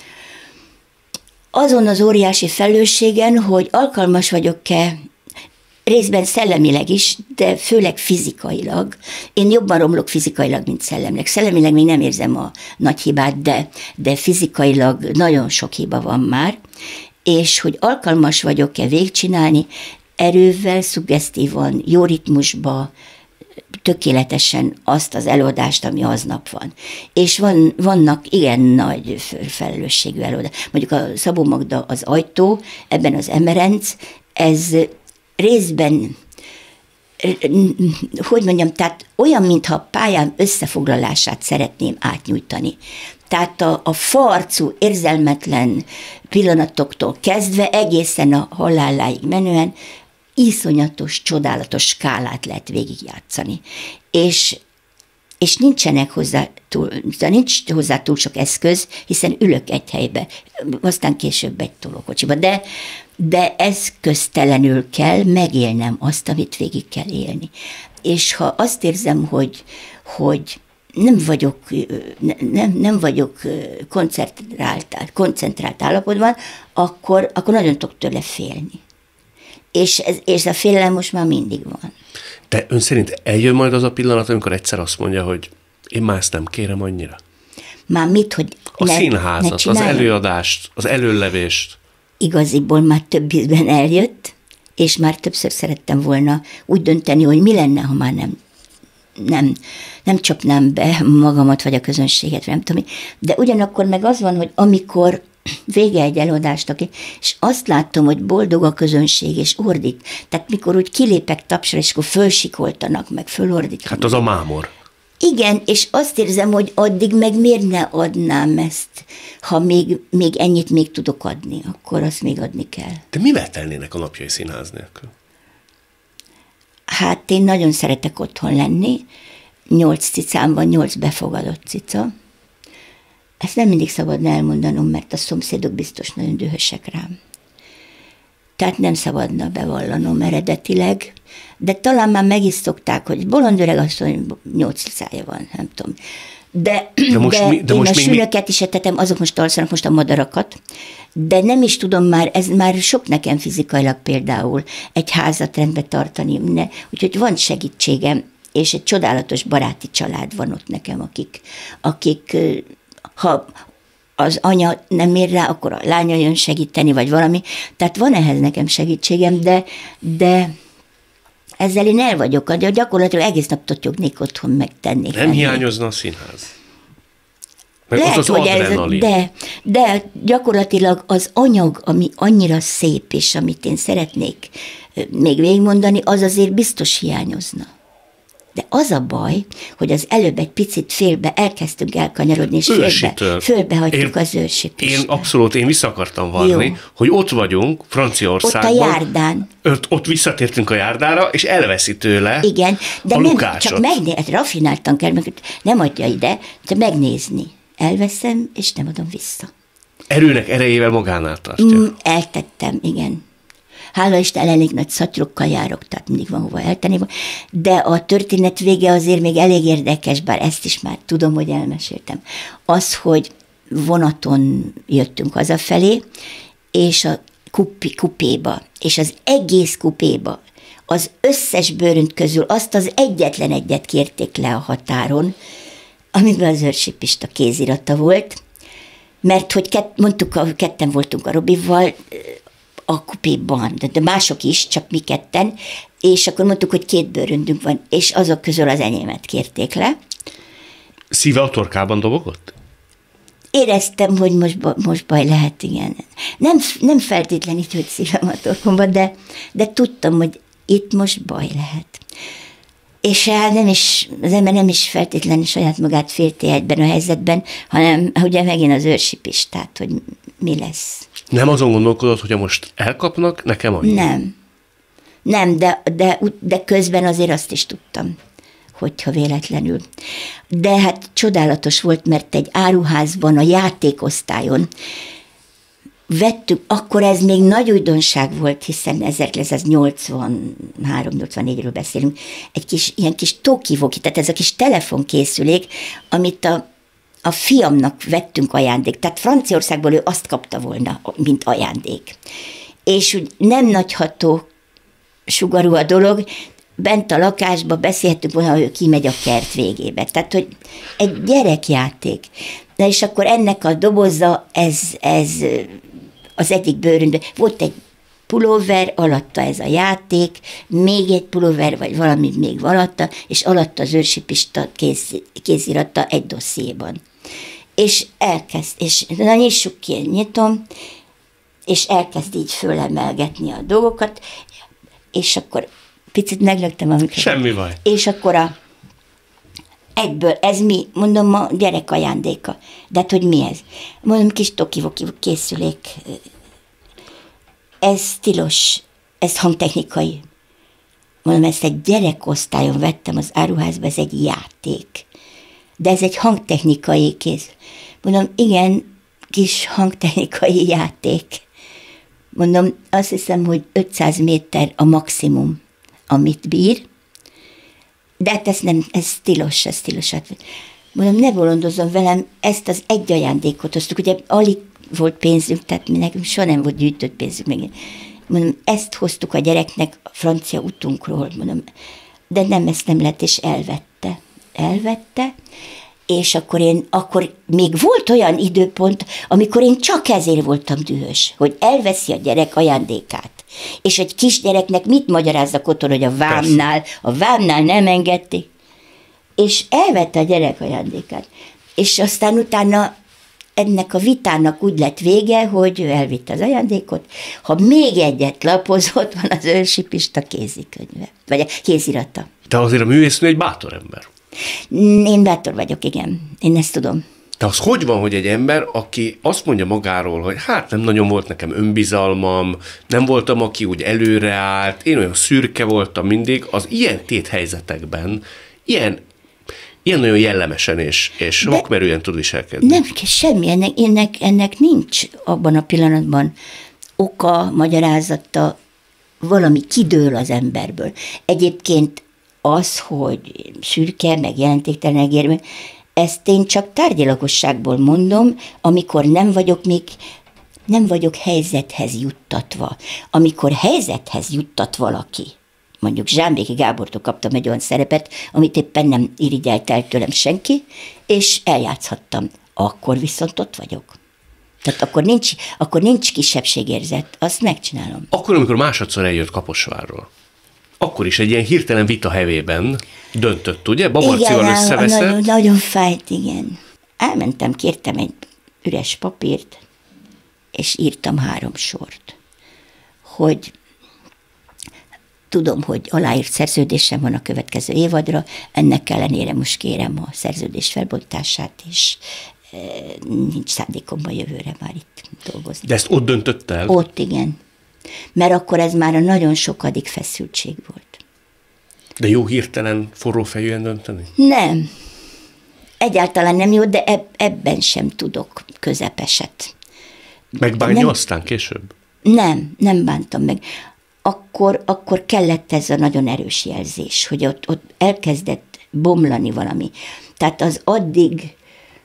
Azon az óriási felelősségen, hogy alkalmas vagyok-e részben szellemileg is, de főleg fizikailag. Én jobban romlok fizikailag, mint szellemileg. Szellemileg még nem érzem a nagy hibát, de fizikailag nagyon sok hiba van már, és hogy alkalmas vagyok-e végigcsinálni, erővel, szuggesztívan, jó ritmusba, tökéletesen azt az előadást, ami aznap van. És vannak igen nagy felelősségű előadás. Mondjuk a Szabó Magda az Ajtó, ebben az Emerenc, ez részben, hogy mondjam, tehát olyan, mintha a pályám összefoglalását szeretném átnyújtani. Tehát a farcú, érzelmetlen pillanatoktól kezdve egészen a haláláig menően iszonyatos, csodálatos skálát lehet végigjátszani. És nincsenek nincs hozzá túl sok eszköz, hiszen ülök egy helybe, aztán később egy tolókocsiba. De eszköztelenül kell megélnem azt, amit végig kell élni. És ha azt érzem, hogy nem vagyok koncentrált állapotban, akkor nagyon tudok tőle félni. És a félelem most már mindig van. De ön szerint eljön majd az a pillanat, amikor egyszer azt mondja, hogy én már ezt nem kérem annyira? Már mit, hogy a színházat, az előadást, az előlevést. Igaziból már több ízben eljött, és már többször szerettem volna úgy dönteni, hogy mi lenne, ha már nem csapnám be magamat, vagy a közönséget, nem tudom. De ugyanakkor meg az van, hogy amikor vége egy előadásnak, és azt látom, hogy boldog a közönség, és ordít. Tehát mikor úgy kilépek tapsra, és akkor fölsikoltanak, meg fölordítanak. Hát az a mámor. Igen, és azt érzem, hogy addig meg miért ne adnám ezt, ha még ennyit még tudok adni, akkor azt még adni kell. De mivel telnének a napjai színház nélkül? Hát én nagyon szeretek otthon lenni. 8 cicám van, 8 befogadott cica. Ezt nem mindig szabadna elmondanom, mert a szomszédok biztos nagyon dühösek rám. Tehát nem szabadna bevallanom eredetileg, de talán már meg is szokták, hogy bolond öreg asszony 8 cicája van, nem tudom. De én a sülöket is etetem, azok most alszanak most a madarakat, de nem is tudom már, ez már sok nekem fizikailag például egy házat rendbe tartani, úgyhogy van segítségem, és egy csodálatos baráti család van ott nekem, akik ha az anya nem ér rá, akkor a lánya jön segíteni, vagy valami. Tehát van ehhez nekem segítségem, de ezzel én el vagyok, gyakorlatilag egész nap totyognék otthon, megtennék. Nem hiányozna a színház? Meg lehet, az hogy adrenalin. de gyakorlatilag az anyag, ami annyira szép, és amit én szeretnék még végigmondani, az azért biztos hiányozna. De az a baj, hogy az előbb egy picit félbe elkezdtünk elkanyarodni, és félbehagytuk az ősítést. Én vissza akartam varni, jó, hogy ott vagyunk, Franciaországban. Ott a Járdán. Ott visszatértünk a Járdára, és elveszi tőle. Igen, de a nem, Lukácsot. csak rafináltan kell, nem adja ide, de megnézni. Elveszem, és nem adom vissza. Erőnek erejével magánál tartja. Eltettem, igen. hála Isten, elég nagy szatyrokkal járok, tehát mindig van hova eltenni. De a történet vége azért még elég érdekes, bár ezt is már tudom, hogy elmeséltem. Az, hogy vonaton jöttünk hazafelé, és a kupéba, és az egész kupéba, az összes bőrönt közül azt az egyetlen egyet kérték le a határon, amiben az Őrsi Pista kézirata volt, mert hogy mondtuk, ketten voltunk a Robival a kupéban, de mások is, csak mi ketten, és akkor mondtuk, hogy 2 bőröndünk van, és azok közül az enyémet kérték le. Szíve a torkában dobogott? Éreztem, hogy most baj lehet, igen. Nem feltétlenül, hogy szívem a torkomba, de tudtam, hogy itt most baj lehet. És az ember nem is feltétlenül saját magát félti egyben a helyzetben, hanem ugye megint az Őrsi Pistát, hogy mi lesz. Nem azon gondolkodott, hogy most elkapnak, nekem annyi? Nem, de közben azért azt is tudtam, hogyha véletlenül. De hát csodálatos volt, mert egy áruházban, a játékosztályon vettük, akkor ez még nagy újdonság volt, hiszen 1983-84-ről beszélünk, ilyen kis talkie-walkie, tehát ez a kis telefonkészülék, amit a fiamnak vettünk ajándék, tehát Franciaországból ő azt kapta volna, mint ajándék. És úgy nem nagyható sugarú a dolog, bent a lakásba beszéltük volna, hogy ő kimegy a kert végébe. Tehát, hogy egy gyerekjáték. Na és akkor ennek a doboza, ez az egyik bőröndben. Volt egy pulóver, alatta ez a játék, még egy pulóver, vagy valami még alatta, és alatta az Őrsi Pista kézirata egy dossziéban. És elkezd, és na nyissuk ki, nyitom, és elkezd így fölemelgetni a dolgokat, és akkor picit meglöktem, amikor... Semmi baj. És akkor egyből, ez mi? Mondom, a gyerek ajándéka. De hát, hogy mi ez? Mondom, kis talkie-walkie készülék. Ez tilos, ez hangtechnikai. Mondom, ezt egy gyerekosztályon vettem az áruházba, ez egy játék. De ez egy hangtechnikai kész. Mondom, igen, kis hangtechnikai játék. Mondom, azt hiszem, hogy 500 méter a maximum, amit bír, de hát ez tilos. Mondom, ne bolondozzon velem, ezt az egy ajándékot hoztuk, ugye alig volt pénzünk, tehát mi nekünk soha nem volt gyűjtött pénzünk még. Mondom, ezt hoztuk a gyereknek a francia utunkról, mondom, de nem, ezt nem lett, és elvette, és akkor még volt olyan időpont, amikor én csak ezért voltam dühös, hogy elveszi a gyerek ajándékát. És egy kisgyereknek mit magyarázzak otthon, hogy a vámnál nem engedték. És elvette a gyerek ajándékát. És aztán utána ennek a vitának úgy lett vége, hogy ő elvitte az ajándékot, ha még egyet lapozott, van az Őrsi Pista kézikönyve, vagy a kézirata. Te azért a művésznő egy bátor ember. Én bátor vagyok, igen. Én ezt tudom. De az hogy van, hogy egy ember, aki azt mondja magáról, hogy hát nem nagyon volt nekem önbizalmam, nem voltam, aki úgy előreállt, én olyan szürke voltam mindig, az ilyen téthelyzetekben, ilyen nagyon jellemesen és vakmerően tud viselkedni. Nem, semmi, ennek nincs abban a pillanatban oka, magyarázata, valami kidől az emberből. Egyébként az, hogy szürke, meg jelentéktelen érme, ezt én csak tárgyilagosságból mondom, amikor nem vagyok helyzethez juttatva. Amikor helyzethez juttat valaki, mondjuk Zsámbéki Gábortól kaptam egy olyan szerepet, amit éppen nem irigyelt el tőlem senki, és eljátszhattam. Akkor viszont ott vagyok. Tehát akkor nincs kisebbségérzet, azt megcsinálom. Akkor, amikor másodszor eljött Kaposvárról, akkor is egy ilyen hirtelen vita hevében döntött, ugye? Babarcival összeveszett. Nagyon fájt, igen. Elmentem, kértem egy üres papírt, és írtam 3 sort, hogy tudom, hogy aláírt szerződésem van a következő évadra, ennek ellenére most kérem a szerződés felbontását, és nincs szándékomban jövőre már itt dolgozni. De ezt ott döntött el? Ott, igen. Mert akkor ez már a nagyon sokadik feszültség volt. De jó hirtelen forró fejűen dönteni? Nem. Egyáltalán nem jó, de ebben sem tudok közepeset. Megbánja aztán később? Nem bántam meg. akkor kellett ez a nagyon erős jelzés, hogy ott elkezdett bomlani valami. Tehát az addig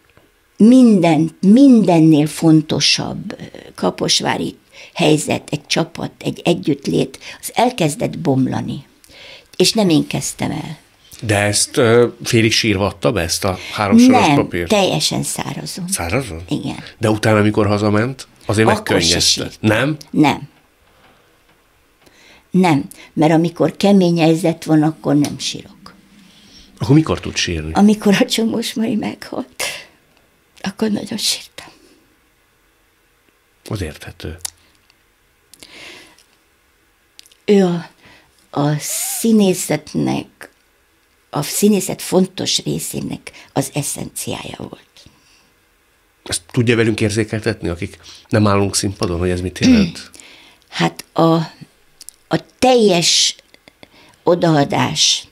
mindennél fontosabb kaposvári helyzet, egy csapat, egy együttlét, az elkezdett bomlani. És nem én kezdtem el. De ezt félig sírva adta be, ezt a 3 soros papírt? Nem, teljesen szárazon. Szárazon? Igen. De utána, amikor hazament, azért Akkor megkönnyezte. Nem? Nem, mert amikor kemény helyzet van, akkor nem sírok. Akkor mikor tud sírni? Amikor a Csomós Mari meghalt, akkor nagyon sírtam. Az érthető. Ő a színészetnek, a színészet fontos részének az eszenciája volt. Ezt tudja velünk érzékeltetni, akik nem állunk színpadon, hogy ez mit jelent? Hát a teljes odaadás,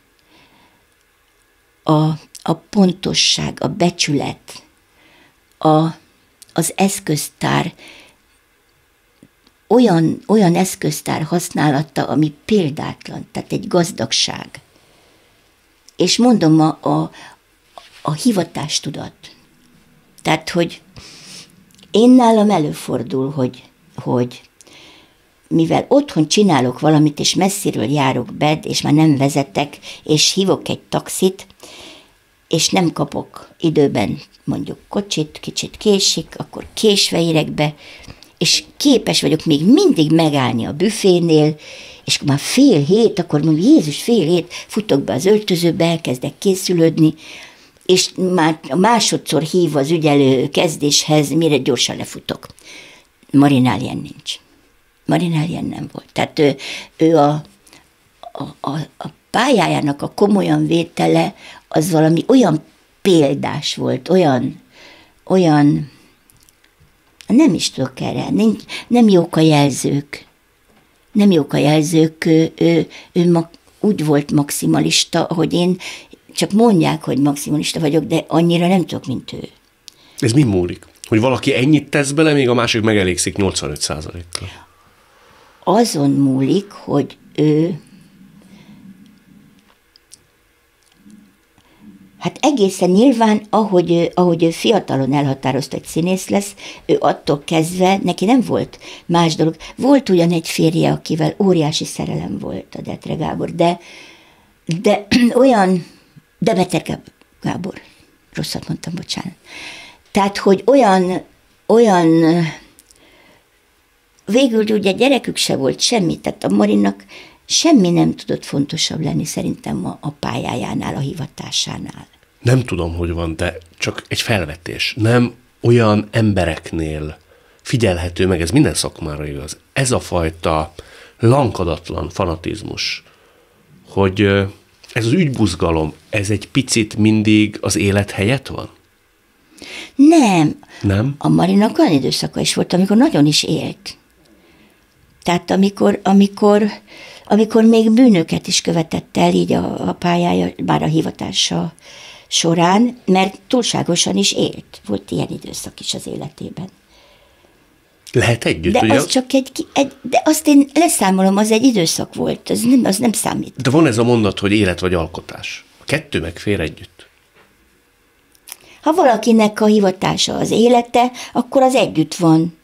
a pontosság, a becsület, az eszköztár, olyan eszköztár használata, ami példátlan, tehát egy gazdagság. És mondom, a hivatástudat. Tehát, hogy én nálam előfordul, hogy mivel otthon csinálok valamit, és messziről járok be, és már nem vezetek, és hívok egy taxit, és nem kapok időben mondjuk kocsit, kicsit késik, akkor késve érek be, és képes vagyok még mindig megállni a büfénél, és már 6:30, akkor mondom, Jézus, 6:30, futok be az öltözőbe, elkezdek készülődni, és már másodszor hív az ügyelő kezdéshez, mire gyorsan lefutok. Marinál ilyen nincs. Marinál ilyen nem volt. Tehát ő a pályájának a komolyan vétele az valami olyan példás volt, olyan nem is tudok erre, nem jók a jelzők. Nem jók a jelzők, ő úgy volt maximalista, hogy én csak mondják, hogy maximalista vagyok, de annyira nem tudok, mint ő. Ez mi múlik? Hogy valaki ennyit tesz bele, még a másik megelégszik 85%-kal. Azon múlik, hogy ő hát egészen nyilván, ahogy ő fiatalon elhatározta, hogy színész lesz, ő attól kezdve, neki nem volt más dolog. Volt ugyan egy férje, akivel óriási szerelem volt, a Detre Gábor, de olyan, Demeter Gábor, rosszat mondtam, bocsánat. Tehát, hogy olyan végül ugye gyerekük se volt semmi, tehát a Marinak semmi nem tudott fontosabb lenni szerintem a pályájánál, a hivatásánál. Nem tudom, hogy van, de csak egy felvetés. Nem olyan embereknél figyelhető meg, ez minden szakmára igaz, ez a fajta lankadatlan fanatizmus, hogy ez az ügybuzgalom, ez egy picit mindig az élet helyett van? Nem. Nem? A Marinak olyan időszaka is volt, amikor nagyon is élt. Tehát amikor még bűnöket is követett el így a pályája, már a hivatása során, mert túlságosan is élt. Volt ilyen időszak is az életében. Lehet együtt, de ugye? Az csak de azt én leszámolom, az egy időszak volt, az nem számít. De van ez a mondat, hogy élet vagy alkotás. A kettő meg fér együtt. Ha valakinek a hivatása az élete, akkor az együtt van.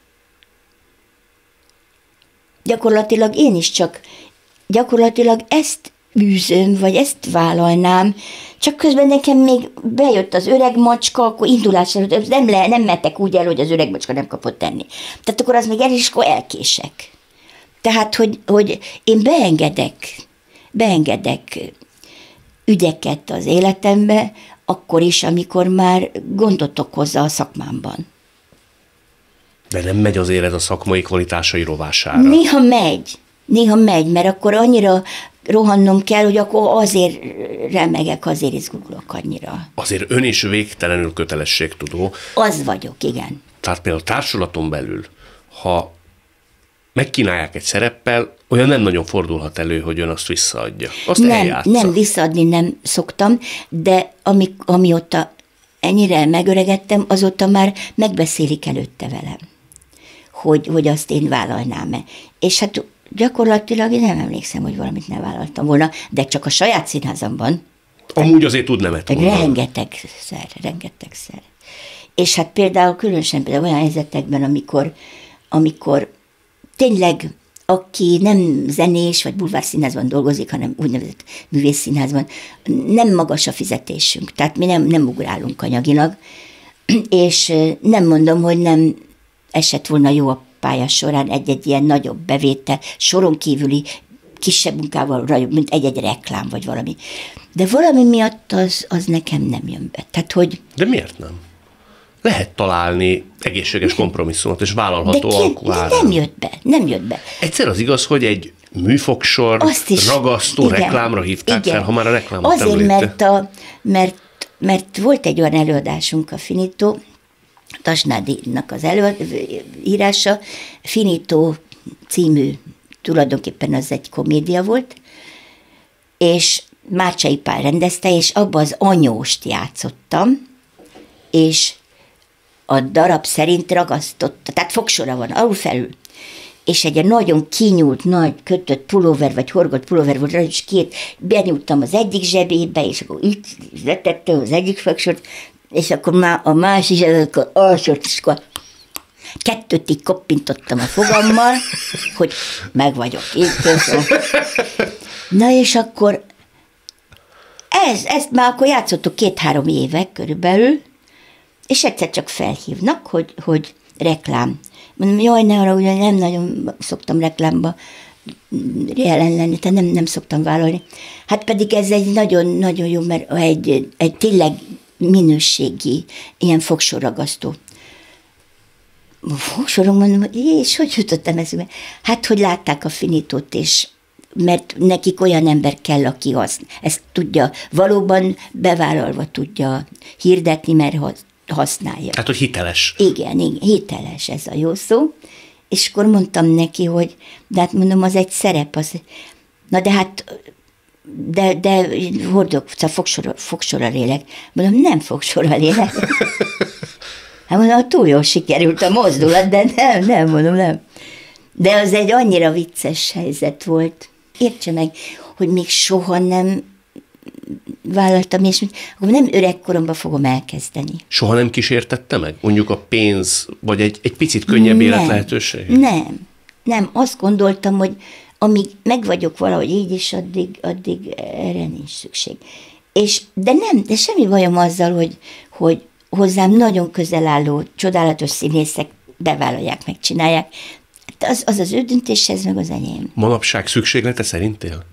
Gyakorlatilag én is gyakorlatilag ezt űzöm, vagy ezt vállalnám, csak közben nekem még bejött az öreg macska, akkor indulás előtt nem mehetek úgy el, hogy az öreg macska nem kapott tenni. Tehát akkor az még el is, akkor elkések. Tehát, hogy én beengedek ügyeket az életembe, akkor is, amikor már gondot okoz a szakmámban. De nem megy azért ez a szakmai kvalitásai rovására. Néha megy, mert akkor annyira rohannom kell, hogy akkor azért remegek, azért izgulok annyira. Azért ön is végtelenül kötelességtudó. Az vagyok, igen. Tehát például társulaton belül, ha megkínálják egy szereppel, olyan nem nagyon fordulhat elő, hogy ön azt visszaadja. Azt eljátsza. Nem, visszaadni nem szoktam, de amióta ennyire megöregedtem, azóta már megbeszélik előtte velem, hogy azt én vállalnám-e. És hát gyakorlatilag én nem emlékszem, hogy valamit ne vállaltam volna, de csak a saját színházamban. Amúgy azért tud nemet mondani. Rengetegszer. És hát például különösen olyan helyzetekben, amikor tényleg aki nem zenés vagy bulvárszínházban dolgozik, hanem úgynevezett művészszínházban, nem magas a fizetésünk, tehát mi nem ugrálunk anyagilag, és nem mondom, hogy nem esett volna jó a pálya során egy-egy ilyen nagyobb bevétel, soron kívüli kisebb munkával, mint egy-egy reklám, vagy valami. De valami miatt az nekem nem jön be. Tehát, hogy... De miért nem? Lehet találni egészséges kompromisszumot és vállalható alkuárat. Nem jött be. Egyszer az igaz, hogy egy műfogsor ragasztó igen, reklámra hívták igen. fel, ha már a reklámot azért, mert volt egy olyan előadásunk, a Finito, Tasnádinak az írása, Finito című, tulajdonképpen az egy komédia volt, és Márcsai Pál rendezte, és abban az anyóst játszottam, és a darab szerint ragasztotta, tehát fogsora van alulfelül, és egy nagyon kinyúlt, nagy kötött pulóver, vagy horgott pulóver volt, és benyúltam az egyik zsebébe, és akkor itt letette az egyik fogsort, és akkor a másik zsebébe, akkor alsort, és akkor kettőt így koppintottam a fogammal, hogy meg vagyok itt. Na és akkor ezt már akkor játszottuk 2-3 éve körülbelül, és egyszer csak felhívnak, hogy reklám. Mondom, jaj, ne arra, ugye nem nagyon szoktam reklámba jelen lenni, tehát nem szoktam vállalni. Hát pedig ez egy nagyon-nagyon jó, mert egy tényleg minőségi, ilyen fogsorragasztó. Fogsoron mondom, és hogy jutottam eszembe? Hát, hogy látták a Finitót, és mert nekik olyan ember kell, aki ezt tudja, valóban bevállalva tudja hirdetni, mert használja. Hát, hogy hiteles. Igen, hiteles, ez a jó szó. És akkor mondtam neki, hogy de hát mondom, az egy szerep, na de hát de hordok, fogsorra lélek. Mondom, nem fogsorra lélek. Hát mondom, túl jól sikerült a mozdulat, de nem, mondom, nem. De az egy annyira vicces helyzet volt. Értse meg, hogy még soha nem vállaltam, és akkor nem öregkoromban fogom elkezdeni. Soha nem kísértette meg? Mondjuk a pénz, vagy egy picit könnyebb életlehetőség? Nem. Azt gondoltam, hogy amíg meg vagyok valahogy így is, addig erre nincs szükség. De semmi bajom azzal, hogy hozzám nagyon közel álló, csodálatos színészek bevállalják, megcsinálják. Az ő döntés, ez meg az enyém. Manapság szükséglete szerintél?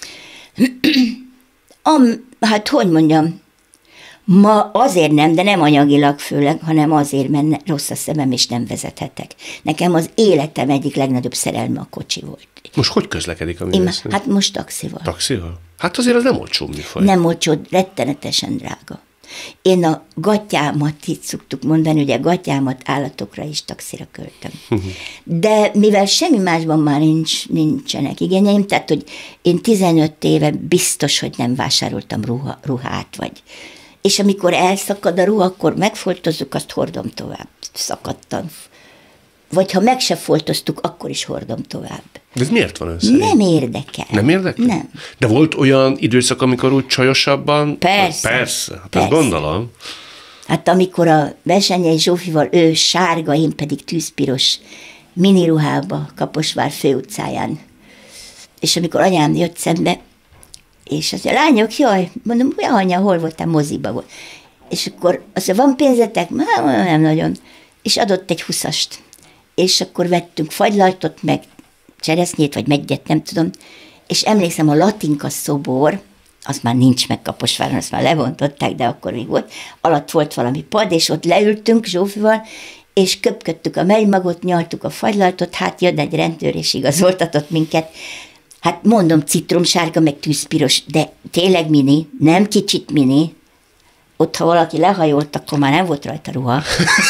Hát, hogy mondjam, ma azért nem, de nem anyagilag főleg, hanem azért, mert rossz a szemem, és nem vezethetek. Nekem az életem egyik legnagyobb szerelme a kocsi volt. Most hogy közlekedik a Hát most taxival. Taxival? Hát azért az nem olcsó műfaj. Nem olcsó, rettenetesen drága. Én a gatyámat, így szoktuk mondani, hogy a gatyámat állatokra is taxira költöm. De mivel semmi másban már nincsenek igényeim, tehát, hogy én 15 éve biztos, hogy nem vásároltam ruhát, és amikor elszakad a ruha, akkor megfoltozzuk, azt hordom tovább. Szakadtan. Vagy ha meg se foltoztuk, akkor is hordom tovább. De ez miért van össze? Nem érdekel. Nem érdekel? Nem. De volt olyan időszak, amikor úgy csajosabban? Persze. Hát ezt gondolom. Hát amikor a Versenyei Zsófival ő sárga, én pedig tűzpiros miniruhába Kaposvár főutcáján. És amikor anyám jött szembe, és azt mondja, lányok, jaj, mondom, ja, anya, hol voltál, moziba volt. És akkor azt mondja, van pénzetek? Nem nagyon. És adott egy 20-ast. És akkor vettünk fagylaltot, meg cseresznyét, vagy meggyet, nem tudom, és emlékszem, a Latinka szobor, az már nincs meg Kaposváron, azt már levontották, de akkor még volt, alatt volt valami pad, és ott leültünk Zsófival, és köpködtük a melymagot, nyaltuk a fagylaltot, hát jön egy rendőr, és igazoltatott minket. Hát mondom, citromsárga, meg tűzpiros, de tényleg mini, nem kicsit mini. Ott, ha valaki lehajolt, akkor már nem volt rajta ruha.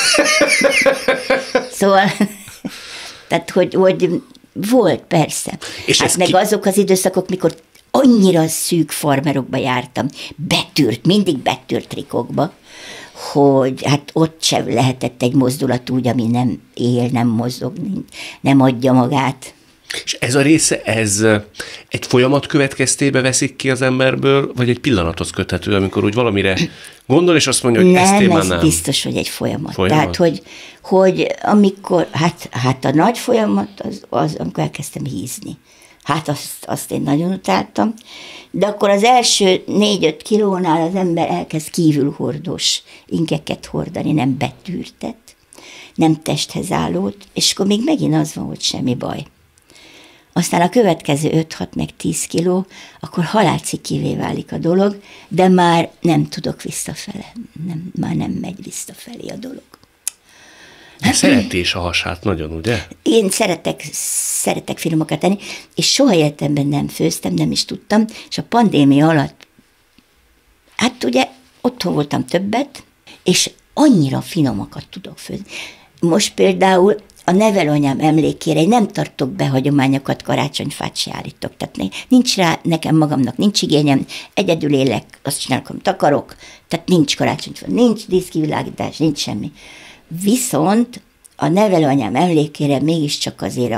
Szóval, tehát, hogy volt, persze. És hát meg azok az időszakok, mikor annyira szűk farmerokba jártam, mindig betűrt trikokba, hogy hát ott sem lehetett egy mozdulat úgy, ami nem él, nem mozog, nem adja magát. És ez a része, ez egy folyamat következtébe veszik ki az emberből, vagy egy pillanathoz köthető, amikor úgy valamire gondol, és azt mondja, hogy ezt én már nem. Ez biztos, hogy egy folyamat. Tehát, hogy amikor, hát a nagy folyamat az amikor elkezdtem hízni. Hát azt én nagyon utáltam, de akkor az első 4-5 kilónál az ember elkezd kívülhordós ingeket hordani, nem betűrtet, nem testhez állót, és akkor még megint az van, hogy semmi baj. Aztán a következő 5-6 meg 10 kiló, akkor halálcikivé válik a dolog, de már nem tudok visszafele. Már nem megy visszafelé a dolog. De szereti is a hasát nagyon, ugye? Én szeretek filmokat tenni, és soha életemben nem főztem, nem is tudtam, és a pandémia alatt, hát ugye otthon voltam többet, és annyira finomakat tudok főzni. Most például a nevelőanyám emlékére én nem tartok be hagyományokat, karácsonyfát se állítok. Tehát nincs rá, nekem magamnak nincs igényem, egyedül élek, azt csinálok, amit akarok, tehát nincs karácsonyfa, nincs díszkivilágítás, nincs semmi. Viszont a nevelőanyám emlékére mégiscsak azért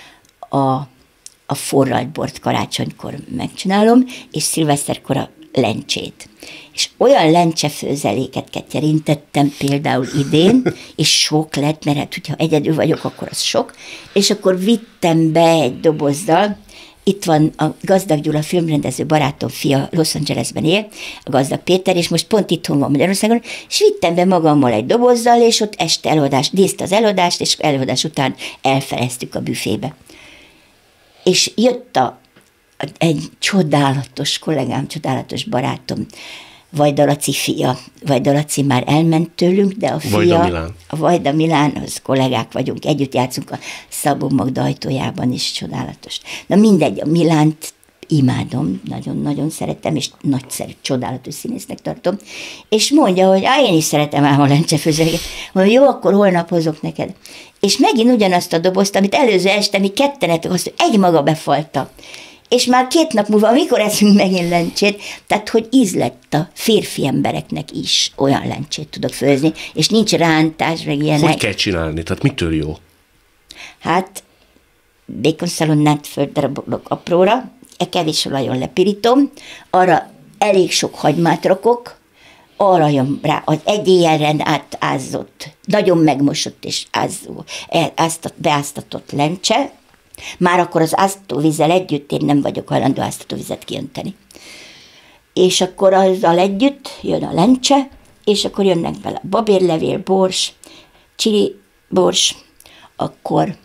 a forralt bort karácsonykor megcsinálom, és szilveszterkor a lencsét. És olyan lencsefőzeléket ketyerintettem például idén, és sok lett, mert hát, hogyha egyedül vagyok, akkor az sok, és akkor vittem be egy dobozzal, itt van a Gazdag Gyula filmrendező barátom fia, Los Angelesben él, a Gazdag Péter, és most pont itthon van Magyarországon, és vittem be magammal egy dobozzal, és ott este előadás, nézte az előadást, és előadás után elfeleztük a büfébe. És jött egy csodálatos kollégám, csodálatos barátom, Vajda Laci fia. Vajda Laci már elment tőlünk, de a fia, a Vajda Milán, az kollégák vagyunk, együtt játszunk a Szabó Magda ajtójában is, csodálatos. Na mindegy, a Milánt imádom, nagyon-nagyon szeretem, és nagyszerű, csodálatos színésznek tartom, és mondja, hogy én is szeretem ám a lencsefőzeléket. Mondja, jó, akkor holnap hozok neked. És megint ugyanazt a dobozt, amit előző este mi ketten ettük, azt egy maga befalta. És már 2 nap múlva, amikor eszünk megint lencsét, tehát hogy íz lett a férfi embereknek is, olyan lencsét tudok főzni, és nincs rántás, meg ilyenek. Hogy kell csinálni? Tehát mitől jó? Hát békonszalonnát földarabolok apróra, kevés olajon lepirítom, arra elég sok hagymát rakok, arra jön rá az egy éjjelren átázott, nagyon megmosott és beáztatott lencse, már akkor az áztatóvízzel együtt én nem vagyok hajlandó áztatóvizet kiönteni. És akkor azzal együtt jön a lencse, és akkor jönnek bele a babérlevél, bors, csili bors, akkor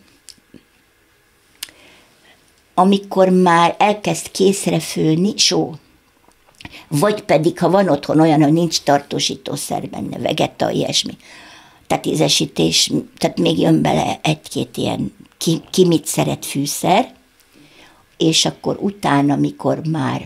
amikor már elkezd készre főni, só. Vagy pedig, ha van otthon olyan, hogy nincs tartósítószer benne, vegeta, ilyesmi. Tehát ízesítés, tehát még jön bele 1-2 ilyen ki mit szeret fűszer, és akkor utána, amikor már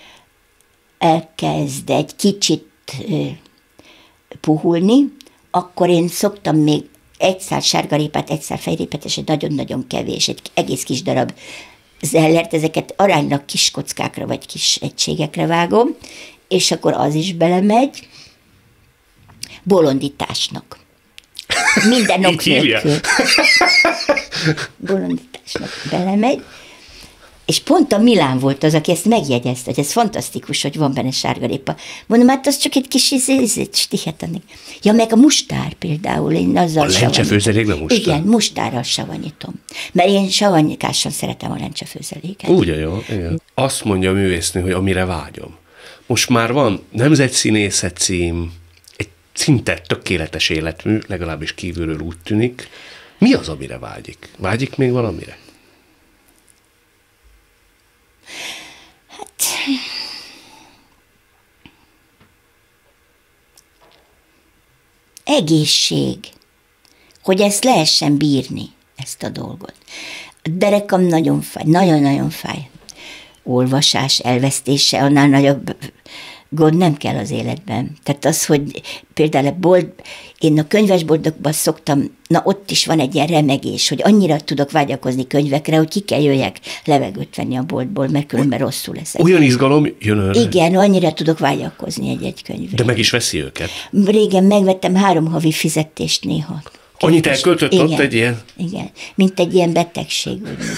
elkezd egy kicsit puhulni, akkor én szoktam még 1 szál sárgarépát, 1 szál fejrépát, és egy nagyon-nagyon kevés, egy egész kis darab zellert, ezeket aránylag kis kockákra, vagy kis egységekre vágom, és akkor az is belemegy bolondításnak. Minden ok nélkül. Bolondításnak belemegy, és pont a Milán volt az, aki ezt megjegyezte, hogy ez fantasztikus, hogy van benne sárgarépa. Mondom, hát az csak egy kis stihet adni. Ja, meg a mustár például, én azzal a lencsefőzelékben mustár? Igen, mustárral savanyítom. Mert én savanykással szeretem a lencsefőzeléket. Úgy jó, igen. Azt mondja a művésznő, hogy amire vágyom. Most már van nemzetszínészet cím, egy szinte tökéletes életmű, legalábbis kívülről úgy tűnik. Mi az, amire vágyik? Vágyik még valamire? Hát... egészség, hogy ezt lehessen bírni, ezt a dolgot. A derekam nagyon fáj, nagyon-nagyon fáj. Olvasás elvesztése, annál nagyobb gond nem kell az életben. Tehát az, hogy például én a könyvesboltokban szoktam, na ott is van egy ilyen remegés, hogy annyira tudok vágyakozni könyvekre, hogy ki kell jöjjek levegőt venni a boltból, mert különben rosszul leszek. Olyan izgalom jön önre? Igen, annyira tudok vágyakozni egy könyvre. De meg is veszi őket? Régen megvettem 3 havi fizetést néha. Annyit elköltött ott egy ilyen? Igen, mint egy ilyen betegség.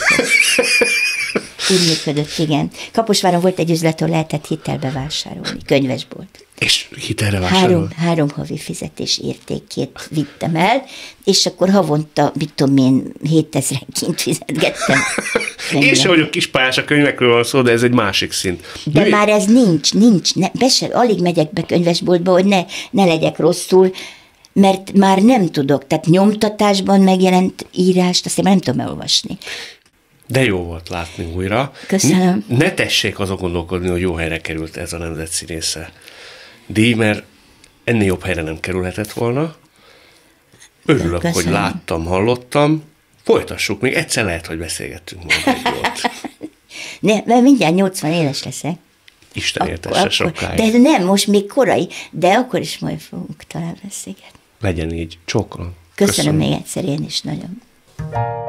Úgy működött, igen. Kaposváron volt egy üzlet, ahol lehetett hitelbe vásárolni, könyvesbolt. És hitelre vásárolt? Három havi fizetés értékét vittem el, és akkor havonta, mit tudom én, 7000-ként fizetgettem. Én sem vagyok kispályás, a könyvekről van szó, de ez egy másik szint. De már ez nincs, alig megyek be könyvesboltba, hogy ne legyek rosszul, mert már nem tudok, tehát nyomtatásban megjelent írást, azt én már nem tudom elolvasni. De jó volt látni újra. Köszönöm. Ne tessék azon gondolkodni, hogy jó helyre került ez a nemzetszínésze díj, mert ennél jobb helyre nem kerülhetett volna. Örülök, köszönöm, hogy láttam, hallottam. Folytassuk, még egyszer lehet, hogy beszélgettünk majd egy jót. Ne, mert mindjárt 80 éves leszek. Isten értesse sokáig. De nem, most még korai, de akkor is majd fogunk talán beszélgetni. Legyen így. Csókolom. Köszönöm még egyszer, én is nagyon.